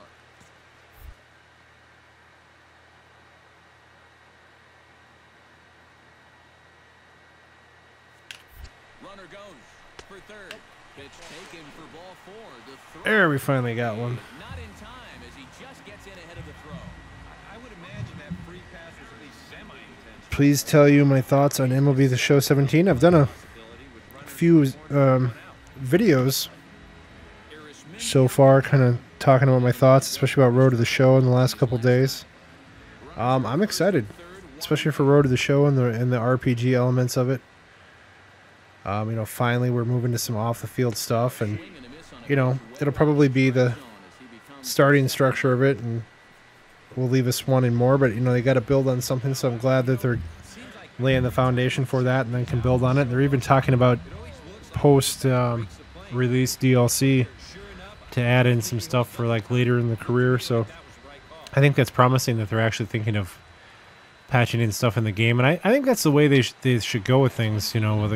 Runner goes for third. Pitch taken for ball 4. The throw. There, we finally got one. Not in time as he just gets in ahead of the throw. I would imagine that free pass was at least semi-intentional. Please tell you my thoughts on MLB The Show 17. I've done a few videos so far, kind of talking about my thoughts, especially about Road to the Show in the last couple days. I'm excited, especially for Road to the Show and the RPG elements of it. Finally we're moving to some off the field stuff, and it'll probably be the starting structure of it, and will leave us wanting more. But they got to build on something, so I'm glad that they're laying the foundation for that, and then can build on it. They're even talking about post release DLC to add in some stuff for like later in the career. So I think that's promising that they're actually thinking of patching in stuff in the game, and I think that's the way they should go with things.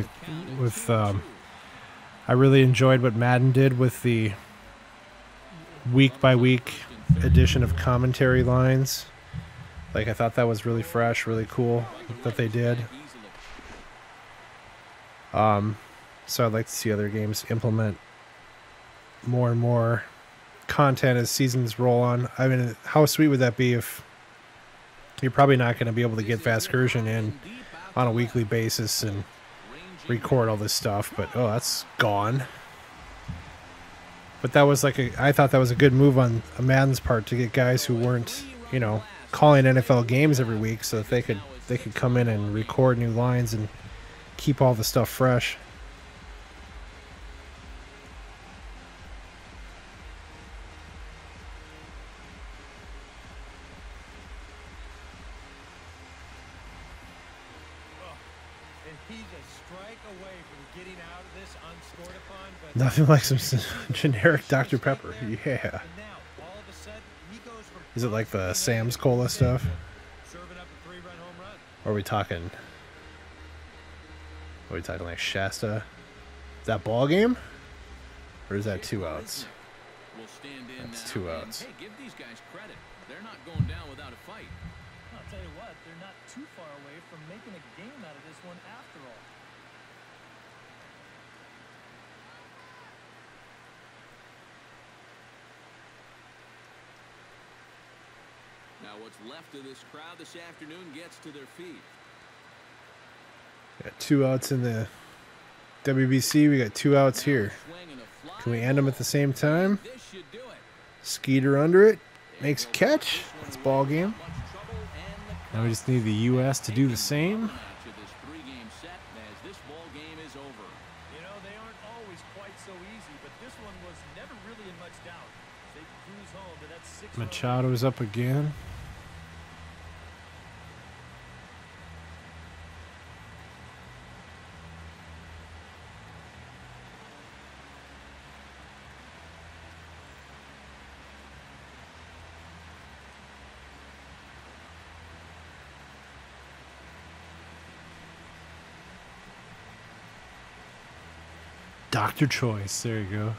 I really enjoyed what Madden did with the week by week edition of commentary lines. Like, I thought that was really fresh, really cool that they did. So I'd like to see other games implement more and more content as seasons roll on. I mean, how sweet would that be if you're probably not going to be able to get Vascursion in on a weekly basis and record all this stuff, but that's gone. But that was I thought that was a good move on Madden's part to get guys who weren't, calling NFL games every week, so that they could come in and record new lines and keep all the stuff fresh. And he's a strike away from getting out of this unscored upon. But Nothing like some generic Dr. Pepper. Yeah. and now, all of a sudden, he goes from Is it like the Sam's Cola stuff? serving up a 3-run home run. Or are we talking like Shasta? Is that ball game? Or is that 2 outs? Will stand in That's now. 2 And, outs. hey, give these guys credit. They're not going down without a fight. I'll tell you what, they're not too far away from making a game out of this one after all. Now what's left of this crowd this afternoon gets to their feet. Got 2 outs in the WBC. We got 2 outs here. Swing and a fly Can we end them at the same time? This should do it. Skeeter under it. Makes a catch. It's ball game. Much trouble and the Now we just need the U.S. to do the same. match of this 3-game set as this ball game is over. You know, they aren't always quite so easy, but this one was never really in much doubt. They cruise home to that 6-run Machado's up again. Dr. Choice. There you go.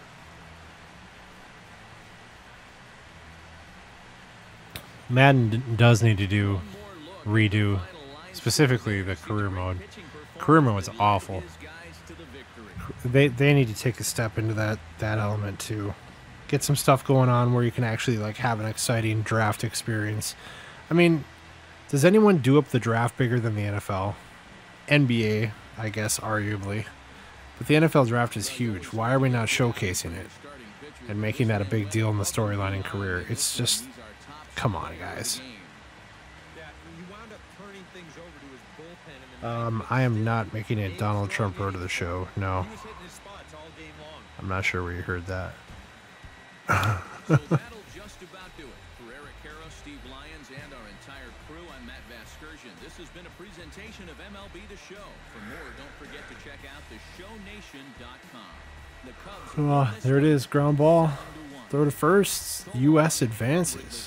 Madden does need to do redo, specifically the career mode. Career mode is awful. They need to take a step into that element too. Get some stuff going on where you can actually like have an exciting draft experience. I mean, does anyone do up the draft bigger than the NFL? NBA, I guess, arguably. But the NFL draft is huge. Why are we not showcasing it and making that a big deal in the storyline and career? It's just, come on, guys. I am not making it Donald Trump Road to the Show. No. I'm not sure where you heard that. So that'll just about do it. For Eric Harrow, Steve Lyons, and our entire crew, I'm Matt Vasgersian. This has been a presentation of MLB The Show. For more, don't forget to check out theshownation.com. The Cubs. There it is, ground ball. Throw to first. U.S. advances.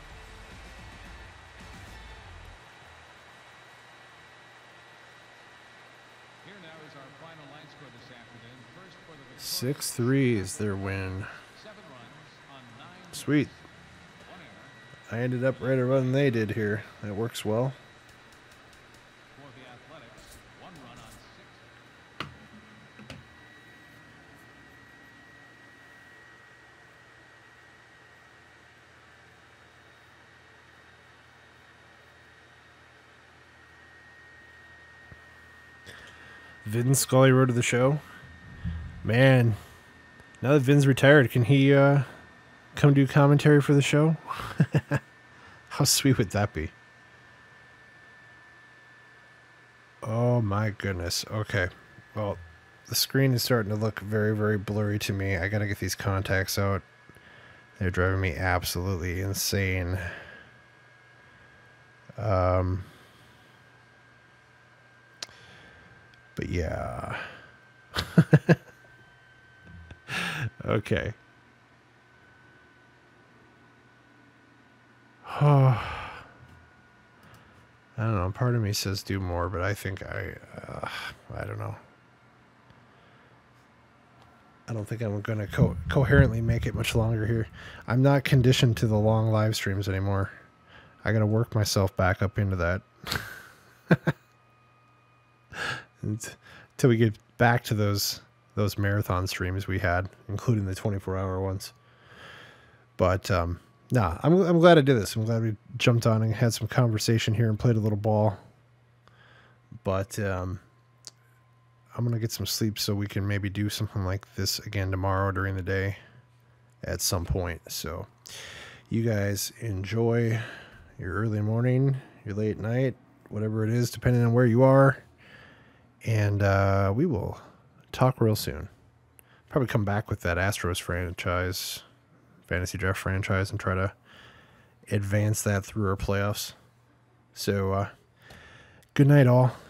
Here now is our final line score this afternoon. First for the 6-3 is their win. 7 runs on 9 Sweet. 1 error. I ended up right around they did here. That works well. For the Athletics, 1 run on 6. 'Vin Scully Road to the Show. Man, now that Vin's retired, can he come do commentary for the show? How sweet would that be? Oh my goodness. Okay. Well, the screen is starting to look very, very blurry to me. I gotta get these contacts out. They're driving me absolutely insane. But yeah. Okay. I don't know. Part of me says do more, but I think I don't know. I don't think I'm going to coherently make it much longer here. I'm not conditioned to the long live streams anymore. I got to work myself back up into that. Until we get back to those marathon streams we had, including the 24-hour ones. But nah, I'm glad I did this. I'm glad we jumped on and had some conversation here and played a little ball. But I'm gonna get some sleep so we can maybe do something like this again tomorrow during the day at some point. So you guys enjoy your early morning, your late night, whatever it is, depending on where you are. And we will talk real soon. Probably come back with that Astros franchise, fantasy draft franchise, and try to advance that through our playoffs. So, good night, all.